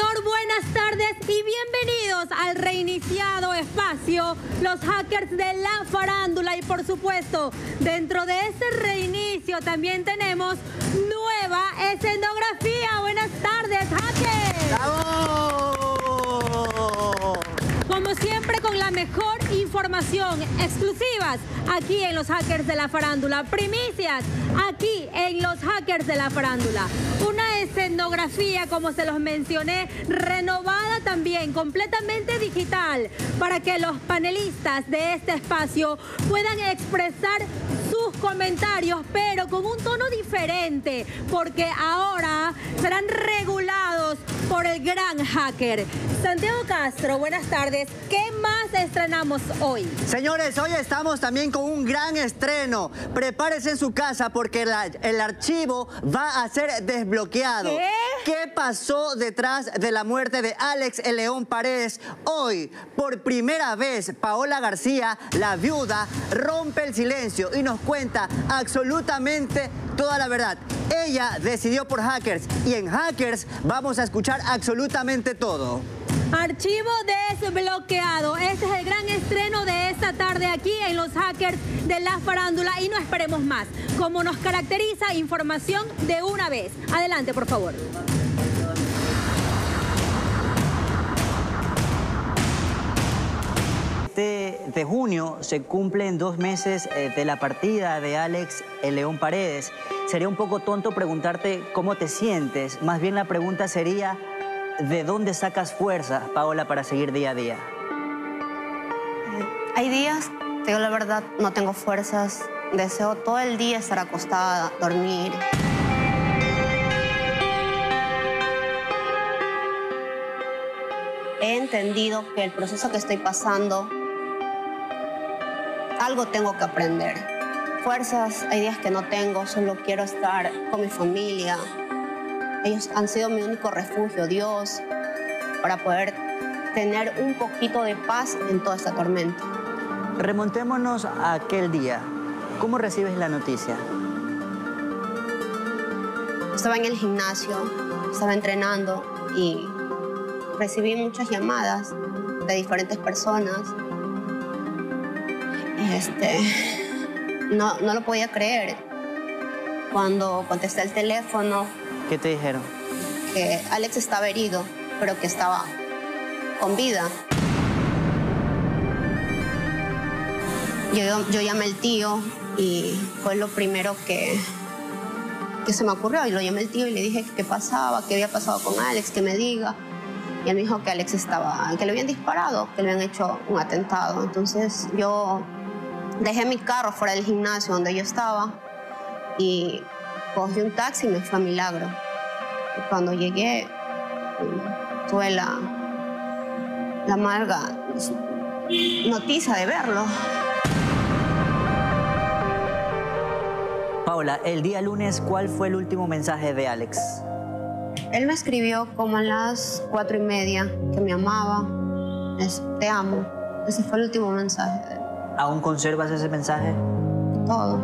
Ecuador, buenas tardes y bienvenidos al reiniciado espacio Los Hackers de la Farándula. Y por supuesto, dentro de ese reinicio también tenemos nueva escenografía. Buenas tardes, hackers. ¡Bravo! Como siempre, con la mejor información, exclusivas aquí en Los Hackers de la Farándula, primicias aquí en Los Hackers de la Farándula. Una escenografía, como se los mencioné, renovada también, completamente digital, para que los panelistas de este espacio puedan expresar sus comentarios, pero con un tono diferente, porque ahora serán regulados por el gran hacker. Santiago Castro, buenas tardes. ¿Qué más estrenamos hoy? Señores, hoy estamos también con un gran estreno. Prepárese en su casa porque el archivo va a ser desbloqueado. ¿Qué? ¿Qué pasó detrás de la muerte de Alex El León Paredes? Hoy, por primera vez, Paola García, la viuda, rompe el silencio y nos cuenta absolutamente toda la verdad. Ella decidió por Hackers y en Hackers vamos a escuchar absolutamente todo. Archivo desbloqueado. Este es el gran estreno de esta tarde aquí en Los Hackers de la Farándula. Y no esperemos más. Como nos caracteriza, información de una vez. Adelante, por favor. De junio se cumplen 2 meses de la partida de Alex El León Paredes. Sería un poco tonto preguntarte cómo te sientes. Más bien la pregunta sería, ¿de dónde sacas fuerza, Paola, para seguir día a día? Hay días que yo la verdad no tengo fuerzas. Deseo todo el día estar acostada, dormir. He entendido que el proceso que estoy pasando, algo tengo que aprender. Fuerzas, hay días que no tengo, solo quiero estar con mi familia. Ellos han sido mi único refugio, Dios, para poder tener un poquito de paz en toda esta tormenta. Remontémonos a aquel día. ¿Cómo recibes la noticia? Estaba en el gimnasio, estaba entrenando y recibí muchas llamadas de diferentes personas. No lo podía creer. Cuando contesté el teléfono, ¿Qué te dijeron? que Alex estaba herido, pero que estaba con vida. Yo llamé al tío y fue lo primero que se me ocurrió. Y lo llamé al tío y le dije qué pasaba, qué había pasado con Alex, que me diga. Y él me dijo que Alex que le habían disparado, que le habían hecho un atentado. Entonces yo dejé mi carro fuera del gimnasio donde yo estaba y cogí un taxi y me fui a Milagro. Y cuando llegué, tuve la amarga noticia de verlo. Paola, el día lunes, ¿cuál fue el último mensaje de Alex? Él me escribió como a las 4:30 que me amaba. Te amo. Ese fue el último mensaje de él. ¿Aún conservas ese mensaje? Todo.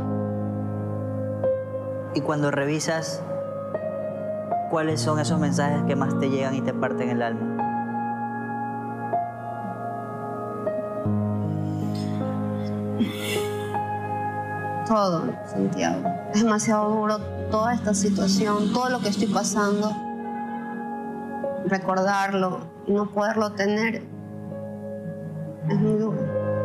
Y cuando revisas, ¿cuáles son esos mensajes que más te llegan y te parten el alma? Todo, Santiago. Es demasiado duro toda esta situación, todo lo que estoy pasando. Recordarlo y no poderlo tener es muy duro.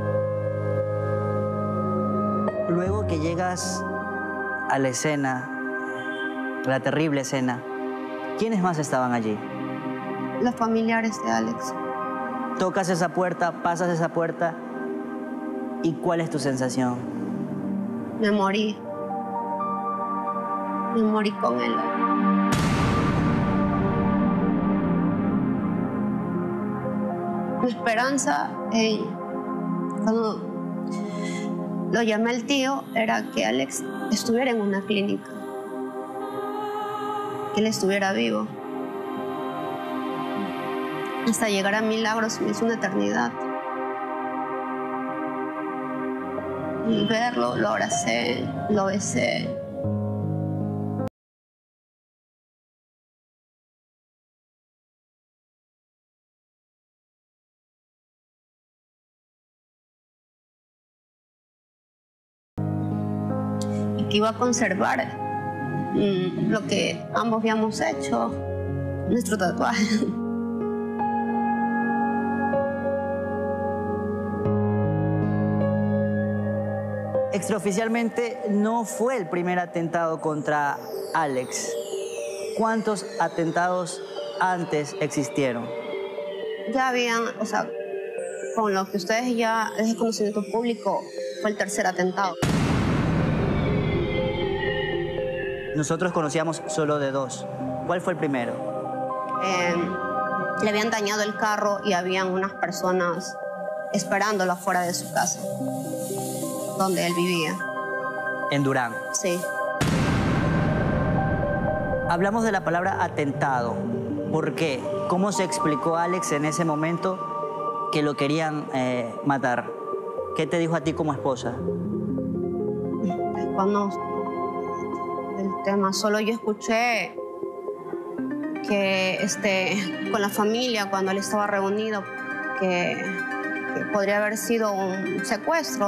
Luego que llegas a la escena, la terrible escena, ¿quiénes más estaban allí? Los familiares de Alex. Tocas esa puerta, pasas esa puerta, ¿y cuál es tu sensación? Me morí. Me morí con él. Mi esperanza, cuando lo llamé al tío, era que Alex estuviera en una clínica, que él estuviera vivo. Hasta llegar a Milagros me hizo una eternidad. Y verlo, lo abracé, lo besé. iba a conservar lo que ambos habíamos hecho, nuestro tatuaje. Extraoficialmente no fue el primer atentado contra Alex. ¿Cuántos atentados antes existieron? Ya habían, o sea, con lo que ustedes ya es de conocimiento público, fue el tercer atentado. Nosotros conocíamos solo de dos. ¿Cuál fue el primero? Le habían dañado el carro y habían unas personas esperándolo afuera de su casa, donde él vivía. En Durán. Sí. Hablamos de la palabra atentado. ¿Por qué? ¿Cómo se explicó Alex en ese momento que lo querían matar? ¿Qué te dijo a ti como esposa? Desconozco el tema. Solo yo escuché que con la familia, cuando él estaba reunido, que podría haber sido un secuestro.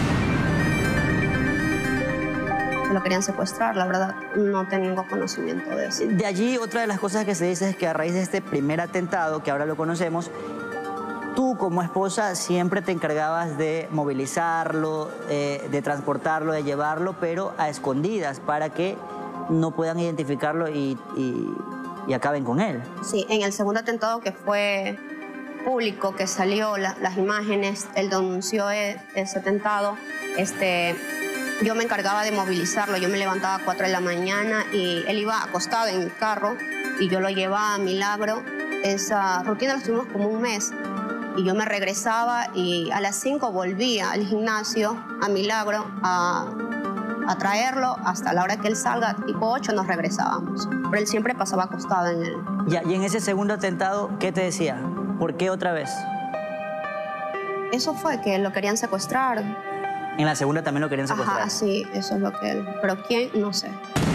Lo querían secuestrar, la verdad, no tengo conocimiento de eso. De allí, otra de las cosas que se dice es que a raíz de este primer atentado, que ahora lo conocemos, tú como esposa siempre te encargabas de movilizarlo, de transportarlo, de llevarlo, pero a escondidas para que no puedan identificarlo y acaben con él. Sí, en el segundo atentado que fue público, que salió las imágenes, él denunció ese atentado, yo me encargaba de movilizarlo. Yo me levantaba a 4 de la mañana y él iba acostado en mi carro y yo lo llevaba a Milagro. Esa rutina la estuvimos como un mes y yo me regresaba y a las 5 volvía al gimnasio, a Milagro, a traerlo hasta la hora que él salga, tipo 8 nos regresábamos. Pero él siempre pasaba acostado en él. Ya, y en ese segundo atentado, ¿qué te decía? ¿Por qué otra vez? Eso fue que lo querían secuestrar. En la segunda también lo querían secuestrar. Ajá, sí, eso es lo que él... Pero ¿quién? No sé.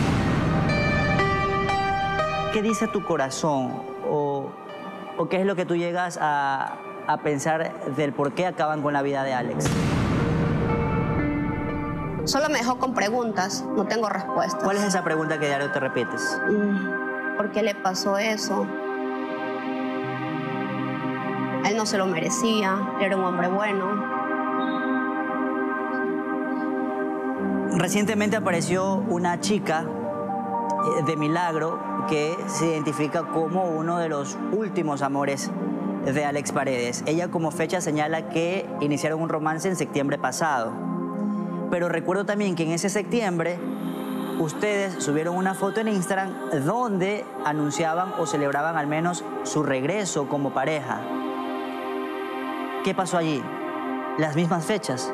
¿Qué dice tu corazón? ¿O qué es lo que tú llegas a pensar del por qué acaban con la vida de Alex? Solo me dejó con preguntas, no tengo respuestas. ¿Cuál es esa pregunta que diario te repites? ¿Por qué le pasó eso? Él no se lo merecía, él era un hombre bueno. Recientemente apareció una chica de Milagro que se identifica como uno de los últimos amores de Alex Paredes. Ella como fecha señala que iniciaron un romance en septiembre pasado. Pero recuerdo también que en ese septiembre ustedes subieron una foto en Instagram donde anunciaban o celebraban al menos su regreso como pareja. ¿Qué pasó allí? ¿Las mismas fechas?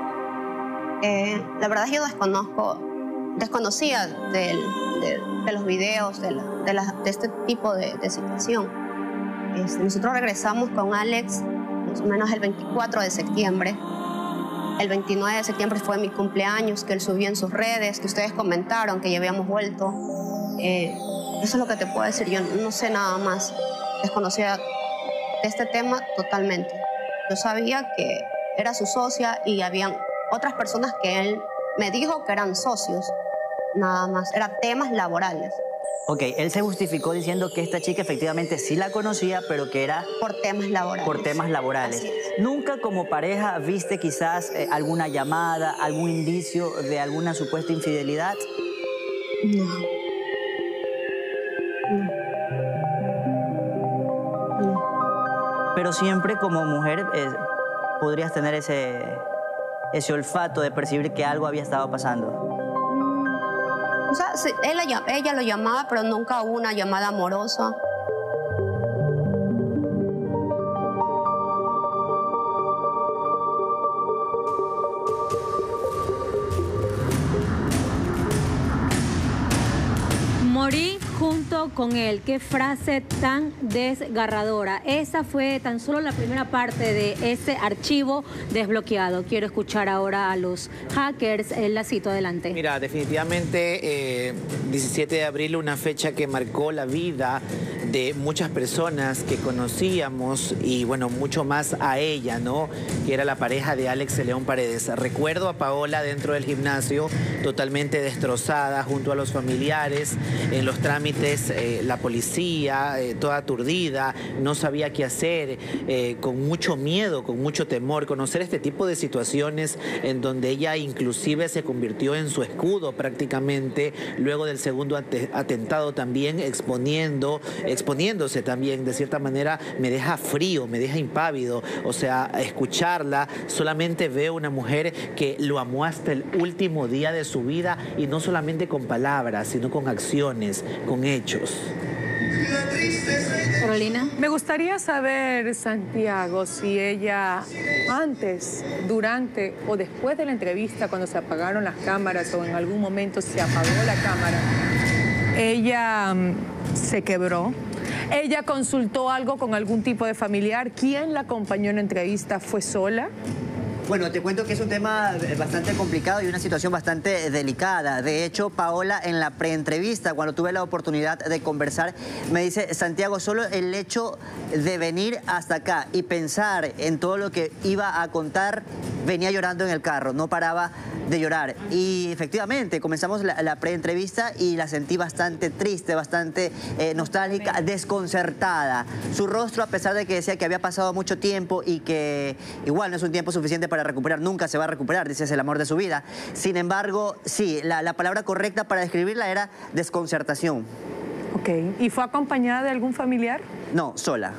La verdad yo desconocía de los videos, de este tipo de situación. Nosotros regresamos con Alex más o menos el 24 de septiembre. El 29 de septiembre fue mi cumpleaños, que él subió en sus redes, que ustedes comentaron que ya habíamos vuelto. Eso es lo que te puedo decir. Yo no sé nada más. Desconocía de este tema totalmente. Yo sabía que era su socia y habían otras personas que él me dijo que eran socios, nada más. Eran temas laborales. Ok, él se justificó diciendo que esta chica efectivamente sí la conocía, pero que era... Por temas laborales. Por temas laborales. Así es. ¿Nunca como pareja viste quizás alguna llamada, algún indicio de alguna supuesta infidelidad? No. Pero siempre como mujer podrías tener ese olfato de percibir que algo había estado pasando. O sea, sí, ella lo llamaba, pero nunca hubo una llamada amorosa. Morí junto con él. Qué frase tan desgarradora. Esa fue tan solo la primera parte de ese archivo desbloqueado. Quiero escuchar ahora a los hackers. La cito, adelante. Mira, definitivamente 17 de abril, una fecha que marcó la vida de muchas personas que conocíamos y bueno, mucho más a ella, ¿no? Que era la pareja de Alex León Paredes. Recuerdo a Paola dentro del gimnasio totalmente destrozada junto a los familiares, en los trámites, la policía, toda aturdida, no sabía qué hacer, con mucho miedo, con mucho temor. Conocer este tipo de situaciones en donde ella inclusive se convirtió en su escudo prácticamente, luego del segundo atentado también exponiéndose también, de cierta manera me deja frío, me deja impávido. O sea, escucharla, solamente veo una mujer que lo amó hasta el último día de su vida, y no solamente con palabras, sino con acciones, con hechos. Carolina. Me gustaría saber, Santiago, si ella antes, durante o después de la entrevista, cuando se apagaron las cámaras o en algún momento se apagó la cámara, ella se quebró. ¿Ella consultó algo con algún tipo de familiar? ¿Quién la acompañó en la entrevista? ¿Fue sola? Bueno, te cuento que es un tema bastante complicado y una situación bastante delicada. De hecho, Paola, en la preentrevista, cuando tuve la oportunidad de conversar, me dice: Santiago, solo el hecho de venir hasta acá y pensar en todo lo que iba a contar, venía llorando en el carro, no paraba de llorar. Y efectivamente, comenzamos la preentrevista y la sentí bastante triste, bastante nostálgica, desconcertada. Su rostro, a pesar de que decía que había pasado mucho tiempo y que igual no es un tiempo suficiente para recuperar, nunca se va a recuperar, dice, es el amor de su vida. Sin embargo, sí, la palabra correcta para describirla era desconcertación. Ok. ¿Y fue acompañada de algún familiar? No, sola.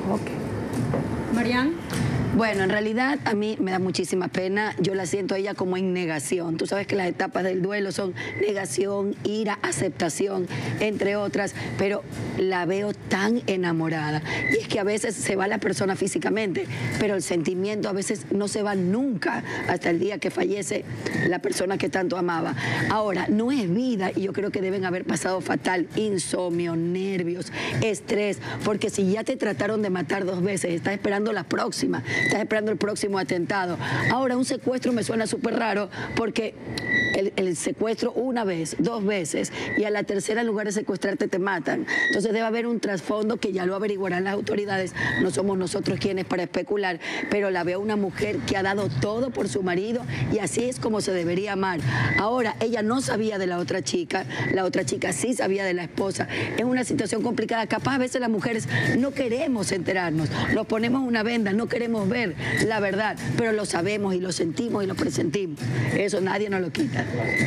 Ok. Marian. Bueno, en realidad a mí me da muchísima pena. Yo la siento a ella como en negación. Tú sabes que las etapas del duelo son negación, ira, aceptación, entre otras, pero la veo tan enamorada. Y es que a veces se va la persona físicamente, pero el sentimiento a veces no se va nunca hasta el día que fallece la persona que tanto amaba. Ahora, no es vida, y yo creo que deben haber pasado fatal: insomnio, nervios, estrés, porque si ya te trataron de matar 2 veces, estás esperando la próxima. Estás esperando el próximo atentado. Ahora, un secuestro me suena súper raro, porque el secuestro 1 vez, 2 veces, y a la tercera, en lugar de secuestrarte, te matan. Entonces debe haber un trasfondo que ya lo averiguarán las autoridades. No somos nosotros quienes para especular, pero la veo una mujer que ha dado todo por su marido, y así es como se debería amar. Ahora, ella no sabía de la otra chica sí sabía de la esposa. Es una situación complicada. Capaz a veces las mujeres no queremos enterarnos, nos ponemos una venda, no queremos ver la verdad, pero lo sabemos y lo sentimos y lo presentimos. Eso nadie nos lo quita.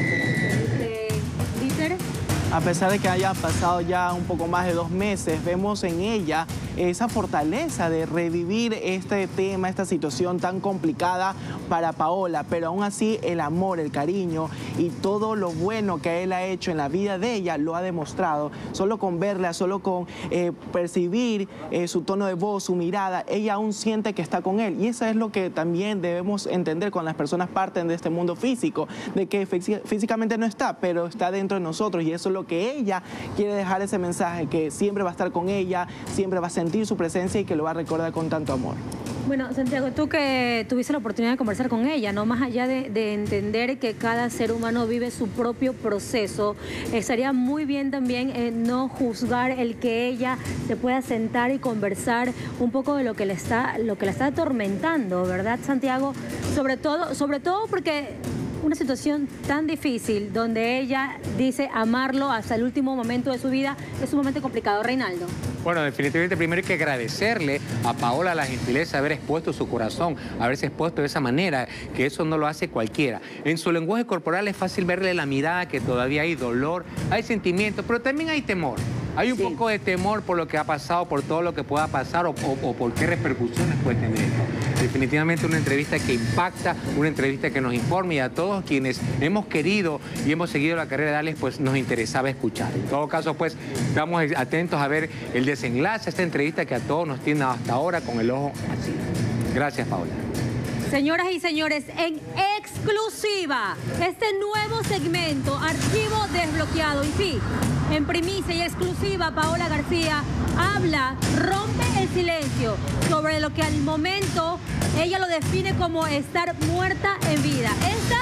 A pesar de que haya pasado ya un poco más de 2 meses, vemos en ella esa fortaleza de revivir este tema, esta situación tan complicada para Paola, pero aún así el amor, el cariño y todo lo bueno que él ha hecho en la vida de ella lo ha demostrado. Solo con verla, solo con percibir su tono de voz, su mirada, ella aún siente que está con él. Y eso es lo que también debemos entender cuando las personas parten de este mundo físico, de que físicamente no está, pero está dentro de nosotros, y eso es lo que ella quiere dejar, ese mensaje, que siempre va a estar con ella, siempre va a sentir su presencia y que lo va a recordar con tanto amor. Bueno, Santiago, tú que tuviste la oportunidad de conversar con ella, ¿no? Más allá de entender que cada ser humano vive su propio proceso, estaría muy bien también no juzgar el que ella se pueda sentar y conversar un poco de lo que la está atormentando, ¿verdad, Santiago? Sobre todo porque una situación tan difícil donde ella dice amarlo hasta el último momento de su vida es sumamente complicado. Reinaldo. Bueno, definitivamente primero hay que agradecerle a Paola la gentileza de haber expuesto su corazón, haberse expuesto de esa manera, que eso no lo hace cualquiera. En su lenguaje corporal es fácil verle la mirada, que todavía hay dolor, hay sentimientos, pero también hay temor. Hay un poco de temor por lo que ha pasado, por todo lo que pueda pasar o por qué repercusiones puede tener esto. Definitivamente una entrevista que impacta, una entrevista que nos informa, y a todos quienes hemos querido y hemos seguido la carrera de Alex, pues nos interesaba escuchar. En todo caso, pues estamos atentos a ver el desenlace de esta entrevista que a todos nos tiene hasta ahora con el ojo así. Gracias, Paola. Señoras y señores, en exclusiva, este nuevo segmento, Archivo Desbloqueado, y sí, en primicia y exclusiva, Paola García habla, rompe el silencio sobre lo que al momento ella lo define como estar muerta en vida. Estas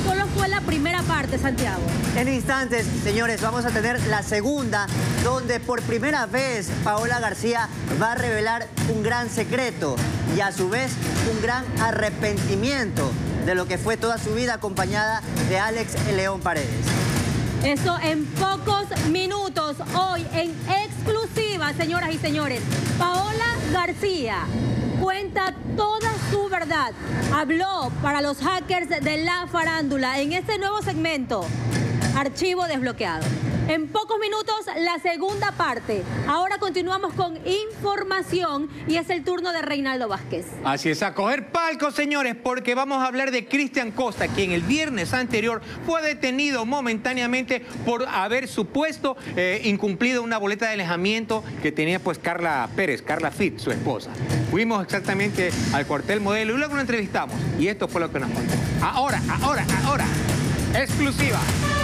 solo fue la primera parte, Santiago. En instantes, señores, vamos a tener la segunda, donde por primera vez Paola García va a revelar un gran secreto y a su vez un gran arrepentimiento de lo que fue toda su vida acompañada de Alex el León Paredes. Eso en pocos minutos, hoy en exclusiva, señoras y señores. Paola García cuenta toda su verdad. Habló para los hackers de la farándula en este nuevo segmento, Archivo Desbloqueado. En pocos minutos, la segunda parte. Ahora continuamos con información y es el turno de Reinaldo Vázquez. Así es, a coger palco, señores, porque vamos a hablar de Cristian Costa, quien el viernes anterior fue detenido momentáneamente por haber supuesto incumplido una boleta de alejamiento que tenía pues Carla Pérez, Carla Fit, su esposa. Fuimos exactamente al cuartel Modelo y luego lo entrevistamos. Y esto fue lo que nos contó. Ahora, exclusiva.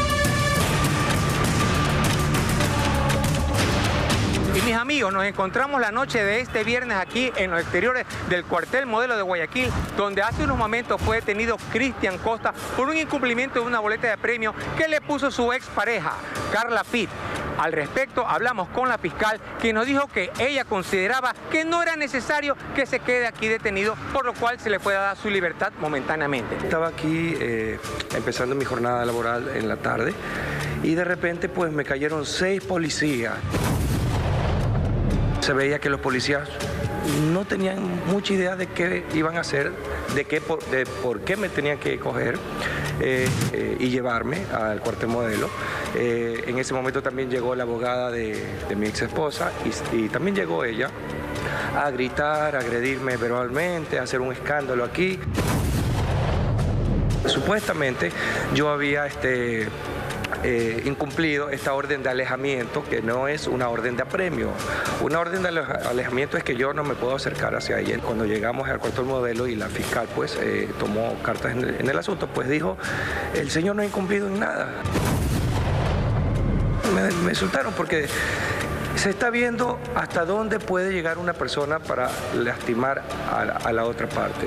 Y mis amigos, nos encontramos la noche de este viernes aquí en los exteriores del cuartel Modelo de Guayaquil, donde hace unos momentos fue detenido Cristian Costa por un incumplimiento de una boleta de premio que le puso su expareja, Carla Fit. Al respecto, hablamos con la fiscal, quien nos dijo que ella consideraba que no era necesario que se quede aquí detenido, por lo cual se le fue dada su libertad momentáneamente. Estaba aquí empezando mi jornada laboral en la tarde y de repente pues me cayeron 6 policías. Se veía que los policías no tenían mucha idea de qué iban a hacer, de por qué me tenían que coger y llevarme al cuartel Modelo. En ese momento también llegó la abogada de mi ex esposa y también llegó ella a gritar, a agredirme verbalmente, a hacer un escándalo aquí. Supuestamente yo había incumplido esta orden de alejamiento, que no es una orden de apremio. Una orden de alejamiento es que yo no me puedo acercar hacia ella. Cuando llegamos al cuartel Modelo y la fiscal pues tomó cartas en el asunto, pues dijo, el señor no ha incumplido en nada. Me insultaron porque se está viendo hasta dónde puede llegar una persona para lastimar a la otra parte.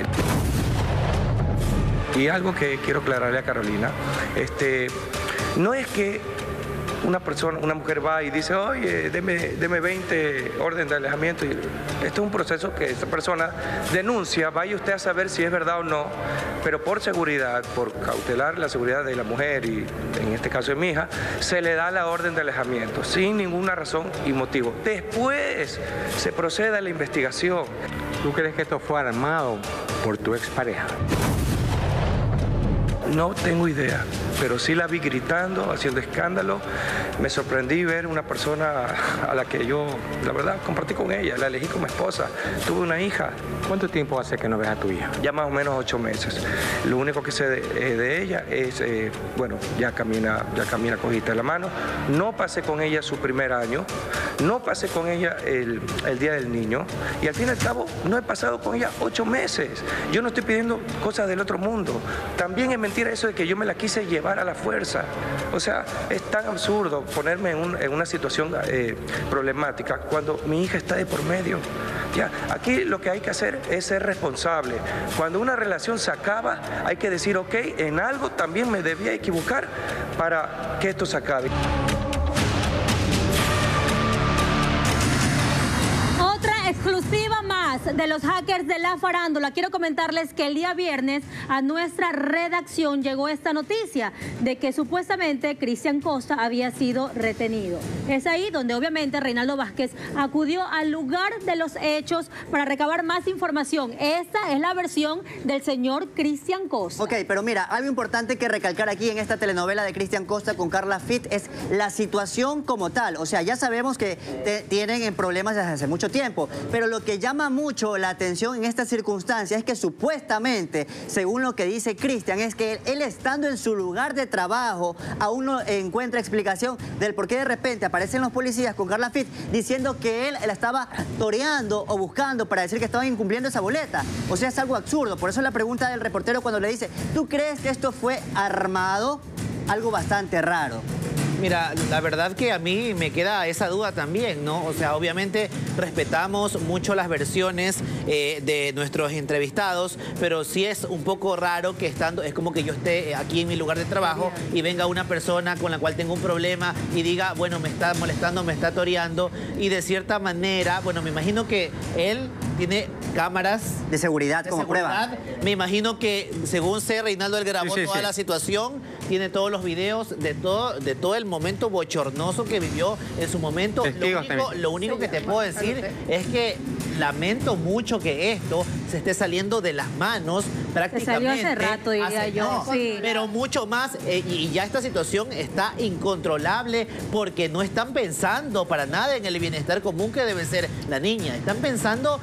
Y algo que quiero aclararle a Carolina, no es que una mujer va y dice, oye, deme 20 orden de alejamiento. Esto es un proceso que esta persona denuncia, vaya usted a saber si es verdad o no, pero por seguridad, por cautelar la seguridad de la mujer y en este caso de mi hija, se le da la orden de alejamiento sin ninguna razón y motivo. Después se procede a la investigación. ¿Tú crees que esto fue armado por tu expareja? No tengo idea, pero sí la vi gritando, haciendo escándalo. Me sorprendí ver una persona a la que yo, la verdad, compartí con ella, la elegí como esposa. Tuve una hija. ¿Cuánto tiempo hace que no ves a tu hija? Ya más o menos 8 meses. Lo único que sé de ella es, bueno, ya camina cogida de la mano. No pasé con ella su primer año, no pasé con ella el Día del Niño y al fin y al cabo no he pasado con ella 8 meses. Yo no estoy pidiendo cosas del otro mundo. También es mentira eso de que yo me la quise llevar a la fuerza. O sea, es tan absurdo ponerme en una situación problemática cuando mi hija está de por medio. Ya, aquí lo que hay que hacer es ser responsable. Cuando una relación se acaba, hay que decir, ok, en algo también me debía equivocar para que esto se acabe. Exclusiva más de los hackers de la farándula. Quiero comentarles que el día viernes a nuestra redacción llegó esta noticia de que supuestamente Cristian Costa había sido retenido. Es ahí donde obviamente Reinaldo Vázquez acudió al lugar de los hechos para recabar más información. Esta es la versión del señor Cristian Costa. Ok, pero mira, algo importante que recalcar aquí en esta telenovela de Cristian Costa con Carla Fit es la situación como tal. O sea, ya sabemos que tienen problemas desde hace mucho tiempo. Pero lo que llama mucho la atención en esta circunstancia es que supuestamente, según lo que dice Cristian, es que él estando en su lugar de trabajo aún no encuentra explicación del por qué de repente aparecen los policías con Carla Fit diciendo que él la estaba toreando o buscando para decir que estaban incumpliendo esa boleta. O sea, es algo absurdo. Por eso la pregunta del reportero cuando le dice, ¿tú crees que esto fue armado? Algo bastante raro. Mira, la verdad que a mí me queda esa duda también, ¿no? O sea, obviamente respetamos mucho las versiones de nuestros entrevistados, pero sí es un poco raro que es como que yo esté aquí en mi lugar de trabajo y venga una persona con la cual tengo un problema y diga, bueno, me está molestando, me está toreando, y de cierta manera, bueno, me imagino que él tiene cámaras de seguridad como prueba. Me imagino que, según sé, Reinaldo, él grabó toda la situación, tiene todos los videos de todo el momento bochornoso que vivió en su momento. Lo único que te puedo decir es que lamento mucho que esto se esté saliendo de las manos prácticamente. Se salió hace rato, diría yo. No, sí. Pero mucho más, y ya esta situación está incontrolable porque no están pensando para nada en el bienestar común que debe ser la niña. Están pensando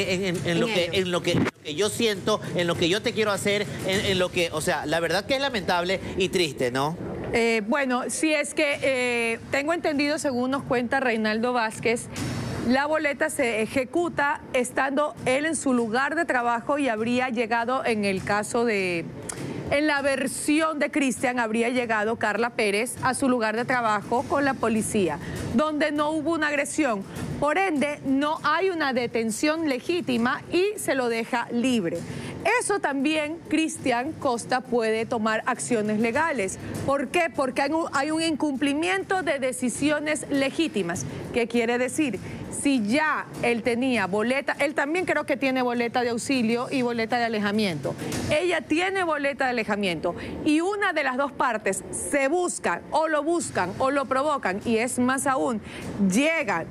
en lo que yo siento, en lo que yo te quiero hacer, en lo que, o sea, la verdad que es lamentable y triste, ¿no? Bueno, sí, es que tengo entendido, según nos cuenta Reinaldo Vázquez, la boleta se ejecuta estando él en su lugar de trabajo y habría llegado, en el caso de... En la versión de Cristian habría llegado Carla Pérez a su lugar de trabajo con la policía, donde no hubo una agresión. Por ende, no hay una detención legítima y se lo deja libre. Eso también Cristian Costa puede tomar acciones legales. ¿Por qué? Porque hay un incumplimiento de decisiones legítimas. ¿Qué quiere decir? Si ya él tenía boleta, él también creo que tiene boleta de auxilio y boleta de alejamiento. Ella tiene boleta de alejamiento y una de las dos partes se buscan o lo provocan, y es más aún, llegan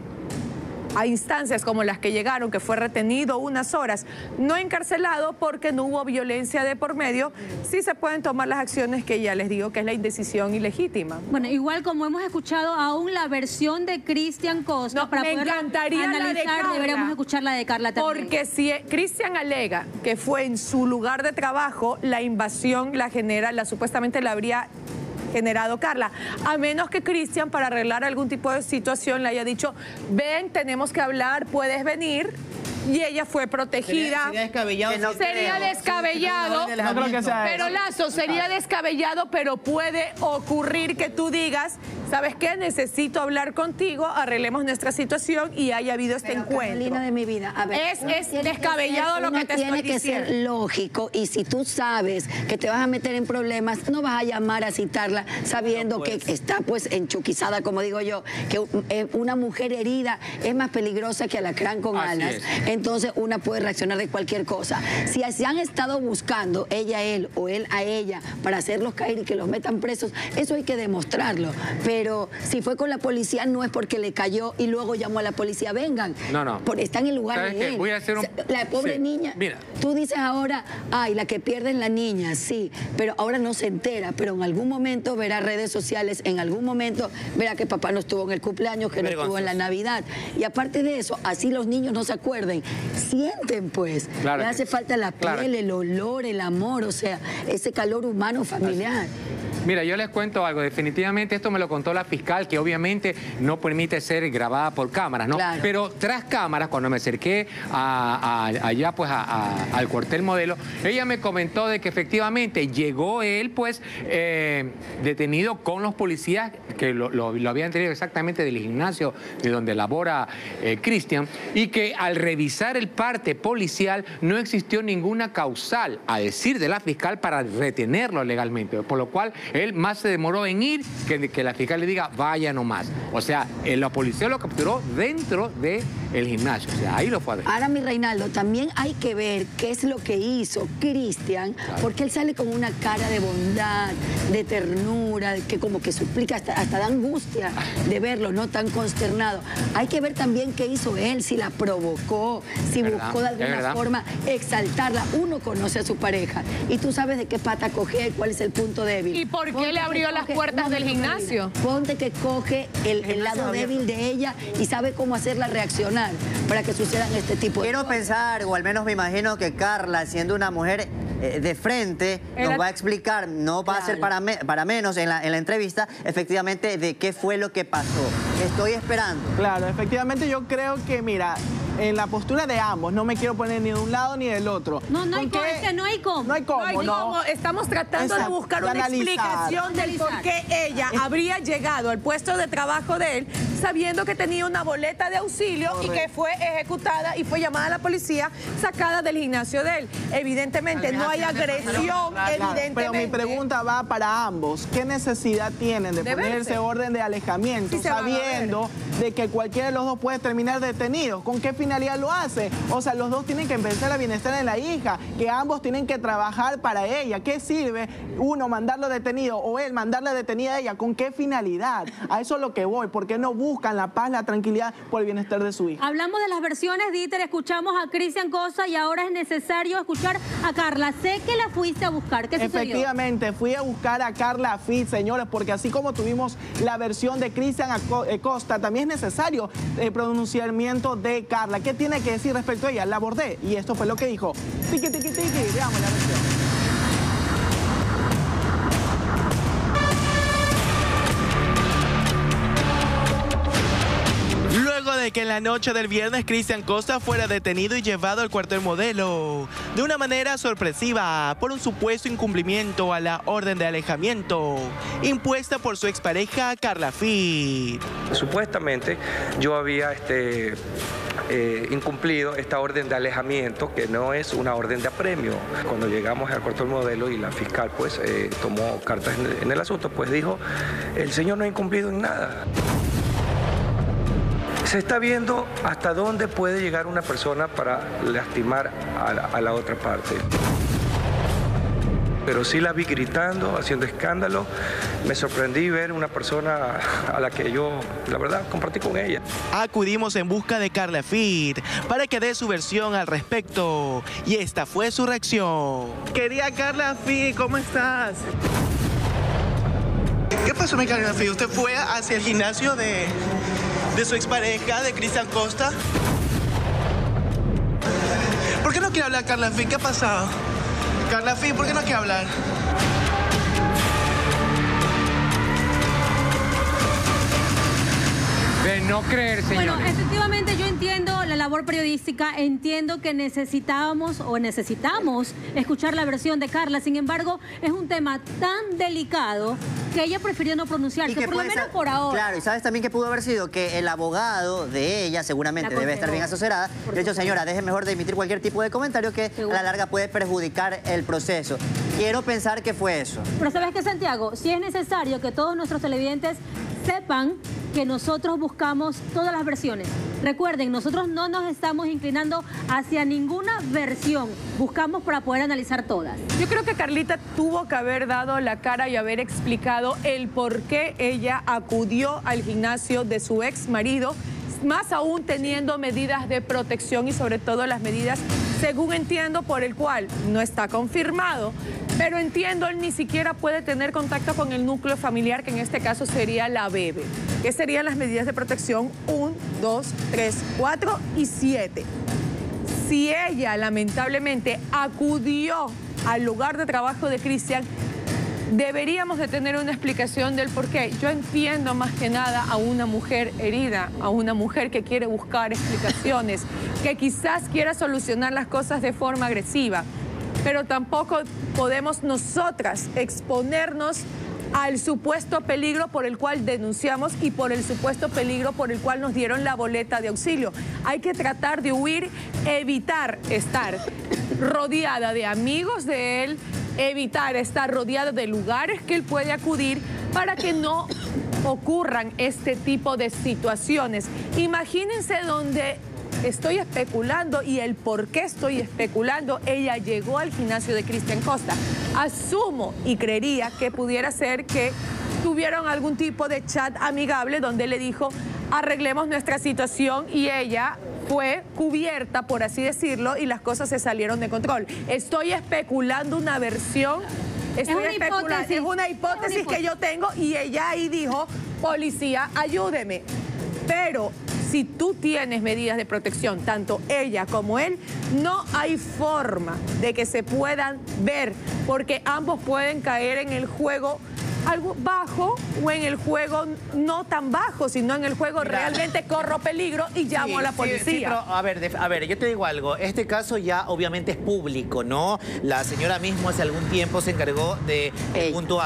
a instancias como las que llegaron, que fue retenido unas horas, no encarcelado porque no hubo violencia de por medio, sí se pueden tomar las acciones que ya les digo que es la indecisión ilegítima. Bueno, igual como hemos escuchado aún la versión de Cristian Costa, para me encantaría analizar, la de Carla, deberíamos escuchar la de Carla también. Porque si Cristian alega que fue en su lugar de trabajo, la invasión supuestamente la habría generado Carla, a menos que Cristian, para arreglar algún tipo de situación, le haya dicho, ven, tenemos que hablar, puedes venir, y ella fue protegida. Sería descabellado. Sería descabellado, pero Lazo, sería descabellado, pero puede ocurrir que tú digas, ¿sabes qué? Necesito hablar contigo, arreglemos nuestra situación y haya habido este encuentro. Carolina de mi vida, a ver, es descabellado lo que te estoy diciendo. Tiene que ser lógico, y si tú sabes que te vas a meter en problemas, no vas a llamar a citarla sabiendo que está pues enchuquizada, como digo yo, que una mujer herida es más peligrosa que alacrán con alas. Entonces una puede reaccionar de cualquier cosa. Si se han estado buscando, ella a él o él a ella, para hacerlos caer y que los metan presos, eso hay que demostrarlo. Pero si fue con la policía, no es porque le cayó y luego llamó a la policía, vengan. No. Está en el lugar de él. Voy a hacer la pobre niña. Mira. Tú dices ahora, ay, la que pierde es la niña, sí, pero ahora no se entera, pero en algún momento verá redes sociales, en algún momento verá que papá no estuvo en el cumpleaños, que no estuvo en la Navidad. Y aparte de eso, así los niños no se acuerden, sienten pues, le hace falta la piel, el olor, el amor, o sea, ese calor humano familiar. Mira, yo les cuento algo, definitivamente esto me lo contó la fiscal, que obviamente no permite ser grabada por cámaras, ¿no? Claro. Pero tras cámaras, cuando me acerqué allá pues al cuartel Modelo, ella me comentó de que efectivamente llegó él pues detenido con los policías que lo habían tenido exactamente del gimnasio de donde labora Cristian, y que al revisar el parte policial no existió ninguna causal, a decir de la fiscal, para retenerlo legalmente, por lo cual él más se demoró en ir que la fiscal le diga vaya nomás. O sea, la policía lo capturó dentro del gimnasio. O sea, ahí lo fue a ver. Ahora, mi Reinaldo, también hay que ver qué es lo que hizo Cristian, porque él sale con una cara de bondad, de ternura, que como que suplica, hasta da angustia de verlo, no tan consternado. Hay que ver también qué hizo él, si la provocó, si buscó de alguna forma exaltarla. Uno conoce a su pareja y tú sabes de qué pata coger, cuál es el punto débil. ¿Y por qué le abrió las puertas del gimnasio? Ponte que coge el lado débil de ella y sabe cómo hacerla reaccionar para que sucedan este tipo de cosas. Quiero pensar, o al menos me imagino que Carla, siendo una mujer de frente, nos va a explicar, no va a ser para menos en la entrevista, efectivamente, de qué fue lo que pasó. Estoy esperando. Claro, efectivamente yo creo que, mira, en la postura de ambos. No me quiero poner ni de un lado ni del otro. No hay cómo. Es que no hay cómo. No hay cómo, no. Estamos tratando de buscar una explicación del por qué ella habría llegado al puesto de trabajo de él sabiendo que tenía una boleta de auxilio y que fue ejecutada y fue llamada a la policía, sacada del gimnasio de él. Evidentemente no hay agresión, evidentemente. Pero mi pregunta va para ambos. ¿Qué necesidad tienen de ponerse orden de alejamiento sabiendo de que cualquiera de los dos puede terminar detenido? ¿Con qué finalidad lo hace? O sea, los dos tienen que empezar a bienestar de la hija, que ambos tienen que trabajar para ella. ¿Qué sirve uno mandarlo detenido o él mandarle detenida a ella? ¿Con qué finalidad? A eso es lo que voy. ¿Por qué no buscan la paz, la tranquilidad por el bienestar de su hija? Hablamos de las versiones, Dieter, escuchamos a Cristian Costa y ahora es necesario escuchar a Carla. Sé que la fuiste a buscar. ¿Qué sucedió? Efectivamente, fui a buscar a Carla Fitz, señores, porque así como tuvimos la versión de Cristian Costa, también es necesario el pronunciamiento de Carla. ¿Qué tiene que decir respecto a ella? La abordé y esto fue lo que dijo. Tiki, tiki, tiki. Veamos la versión. Luego de que en la noche del viernes Cristian Costa fuera detenido y llevado al cuartel modelo de una manera sorpresiva por un supuesto incumplimiento a la orden de alejamiento impuesta por su expareja Carla Fitz. Supuestamente yo había incumplido esta orden de alejamiento, que no es una orden de apremio. Cuando llegamos al cuartel modelo y la fiscal pues tomó cartas en el asunto, pues dijo, el señor no ha incumplido en nada. Se está viendo hasta dónde puede llegar una persona para lastimar a la otra parte. Pero sí la vi gritando, haciendo escándalo. Me sorprendí ver una persona a la que yo, la verdad, compartí con ella. Acudimos en busca de Carla Fitz para que dé su versión al respecto. Y esta fue su reacción. Querida Carla Fitz, ¿cómo estás? ¿Qué pasó, mi Carla Fitz? ¿Usted fue hacia el gimnasio de su expareja, de Cristian Costa? ¿Por qué no quiere hablar, Carla Fitz? ¿Qué ha pasado? Carla Fitz, ¿por qué no quiere hablar? De no creer, señores. Bueno, efectivamente yo entiendo la labor periodística, entiendo que necesitamos escuchar la versión de Carla. Sin embargo, es un tema tan delicado que ella prefirió no pronunciarse, por lo menos por ahora. Claro, y sabes también que pudo haber sido que el abogado de ella seguramente debe estar bien asesorada. De hecho, señora, deje mejor de emitir cualquier tipo de comentario que a la larga puede perjudicar el proceso. Quiero pensar que fue eso. Pero ¿sabes qué, Santiago? Sí es necesario que todos nuestros televidentes sepan que nosotros buscamos todas las versiones. Recuerden, nosotros no nos estamos inclinando hacia ninguna versión. Buscamos para poder analizar todas. Yo creo que Carlita tuvo que haber dado la cara y haber explicado el por qué ella acudió al gimnasio de su ex marido, más aún teniendo medidas de protección y sobre todo las medidas, según entiendo, por el cual no está confirmado, pero entiendo él ni siquiera puede tener contacto con el núcleo familiar, que en este caso sería la bebé. ¿Qué serían las medidas de protección? 1, 2, 3, 4 y 7. Si ella lamentablemente acudió al lugar de trabajo de Cristian, deberíamos de tener una explicación del por qué. Yo entiendo más que nada a una mujer herida, a una mujer que quiere buscar explicaciones, que quizás quiera solucionar las cosas de forma agresiva, pero tampoco podemos nosotras exponernos al supuesto peligro por el cual denunciamos y por el supuesto peligro por el cual nos dieron la boleta de auxilio. Hay que tratar de huir, evitar estar rodeada de amigos de él, evitar estar rodeada de lugares que él puede acudir para que no ocurran este tipo de situaciones. Imagínense donde estoy especulando y el por qué estoy especulando. Ella llegó al gimnasio de Cristian Costa. Asumo y creería que pudiera ser que tuvieron algún tipo de chat amigable donde le dijo, arreglemos nuestra situación, y ella fue cubierta, por así decirlo, y las cosas se salieron de control. Estoy especulando una versión, es una hipótesis que yo tengo, y ella ahí dijo, policía, ayúdeme. Pero si tú tienes medidas de protección, tanto ella como él, no hay forma de que se puedan ver, porque ambos pueden caer en el juego algo bajo o en el juego no tan bajo, sino en el juego realmente corro peligro y llamo a la policía. Sí, pero a ver, yo te digo algo. Este caso ya obviamente es público, ¿no? La señora mismo hace algún tiempo se encargó de, junto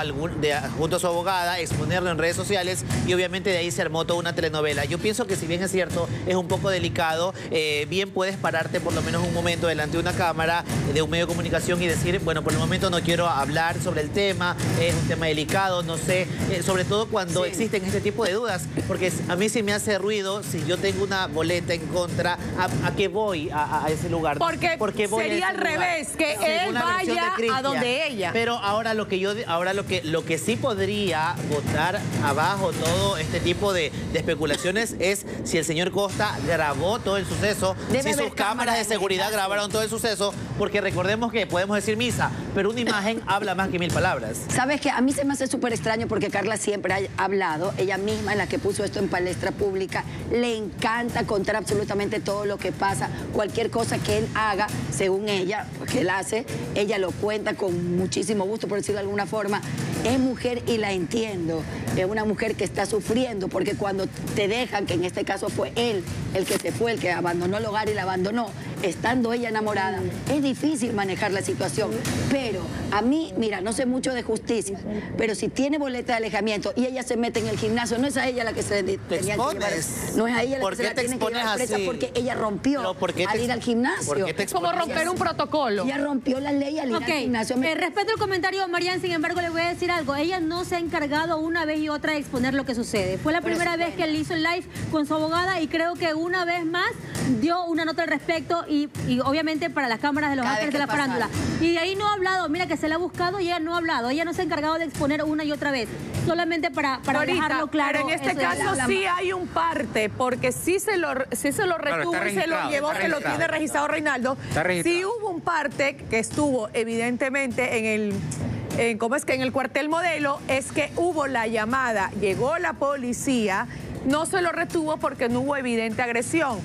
a su abogada, exponerlo en redes sociales y obviamente de ahí se armó toda una telenovela. Yo pienso que si bien es cierto, es un poco delicado, bien puedes pararte por lo menos un momento delante de una cámara, de un medio de comunicación y decir, bueno, por el momento no quiero hablar sobre el tema, es un tema delicado, no sé, sobre todo cuando existen este tipo de dudas, porque a mí sí me hace ruido si yo tengo una boleta en contra, ¿a qué voy a ese lugar? Porque voy sería al revés, que él vaya a donde ella. Pero ahora lo que sí podría botar abajo todo este tipo de especulaciones es si el señor Costa grabó todo el suceso, si sus cámaras de seguridad grabaron todo el suceso, porque recordemos que podemos decir misa, pero una imagen habla más que 1000 palabras. ¿Sabes qué? A mí se me hace súper extraño porque Carla siempre ha hablado, ella misma es la que puso esto en palestra pública, le encanta contar absolutamente todo lo que pasa, cualquier cosa que él haga, según ella, que él hace, ella lo cuenta con muchísimo gusto, por decirlo de alguna forma. Es mujer y la entiendo, es una mujer que está sufriendo porque cuando te dejan, que en este caso fue él el que se fue, el que abandonó el hogar y la abandonó, estando ella enamorada, es difícil manejar la situación, pero a mí, mira, no sé mucho de justicia, pero si tiene boleta de alejamiento y ella se mete en el gimnasio, no es a ella la que se tenía que llevar, no es a ella la que se la tienen que llevar presa porque ella rompió al ir al gimnasio. Es como romper un protocolo. Ella rompió la ley al ir al gimnasio. Respeto el comentario, Marian, sin embargo, le voy a decir algo. Ella no se ha encargado una vez y otra de exponer lo que sucede. Fue la primera vez que él hizo el live con su abogada y creo que una vez más dio una nota al respecto y obviamente para las cámaras de los hackers de la farándula. Y de ahí no ha hablado, mira que se la ha buscado y ella no ha hablado. Ella no se ha encargado de exponer una y otra vez. Solamente para dejarlo claro. Pero en este caso sí hay un parte, porque sí se lo retuvo y se lo llevó, que lo tiene registrado Reinaldo. Sí hubo un parte que estuvo evidentemente ¿cómo es que en el cuartel Modelo? Es que hubo la llamada, llegó la policía, no se lo retuvo porque no hubo evidente agresión.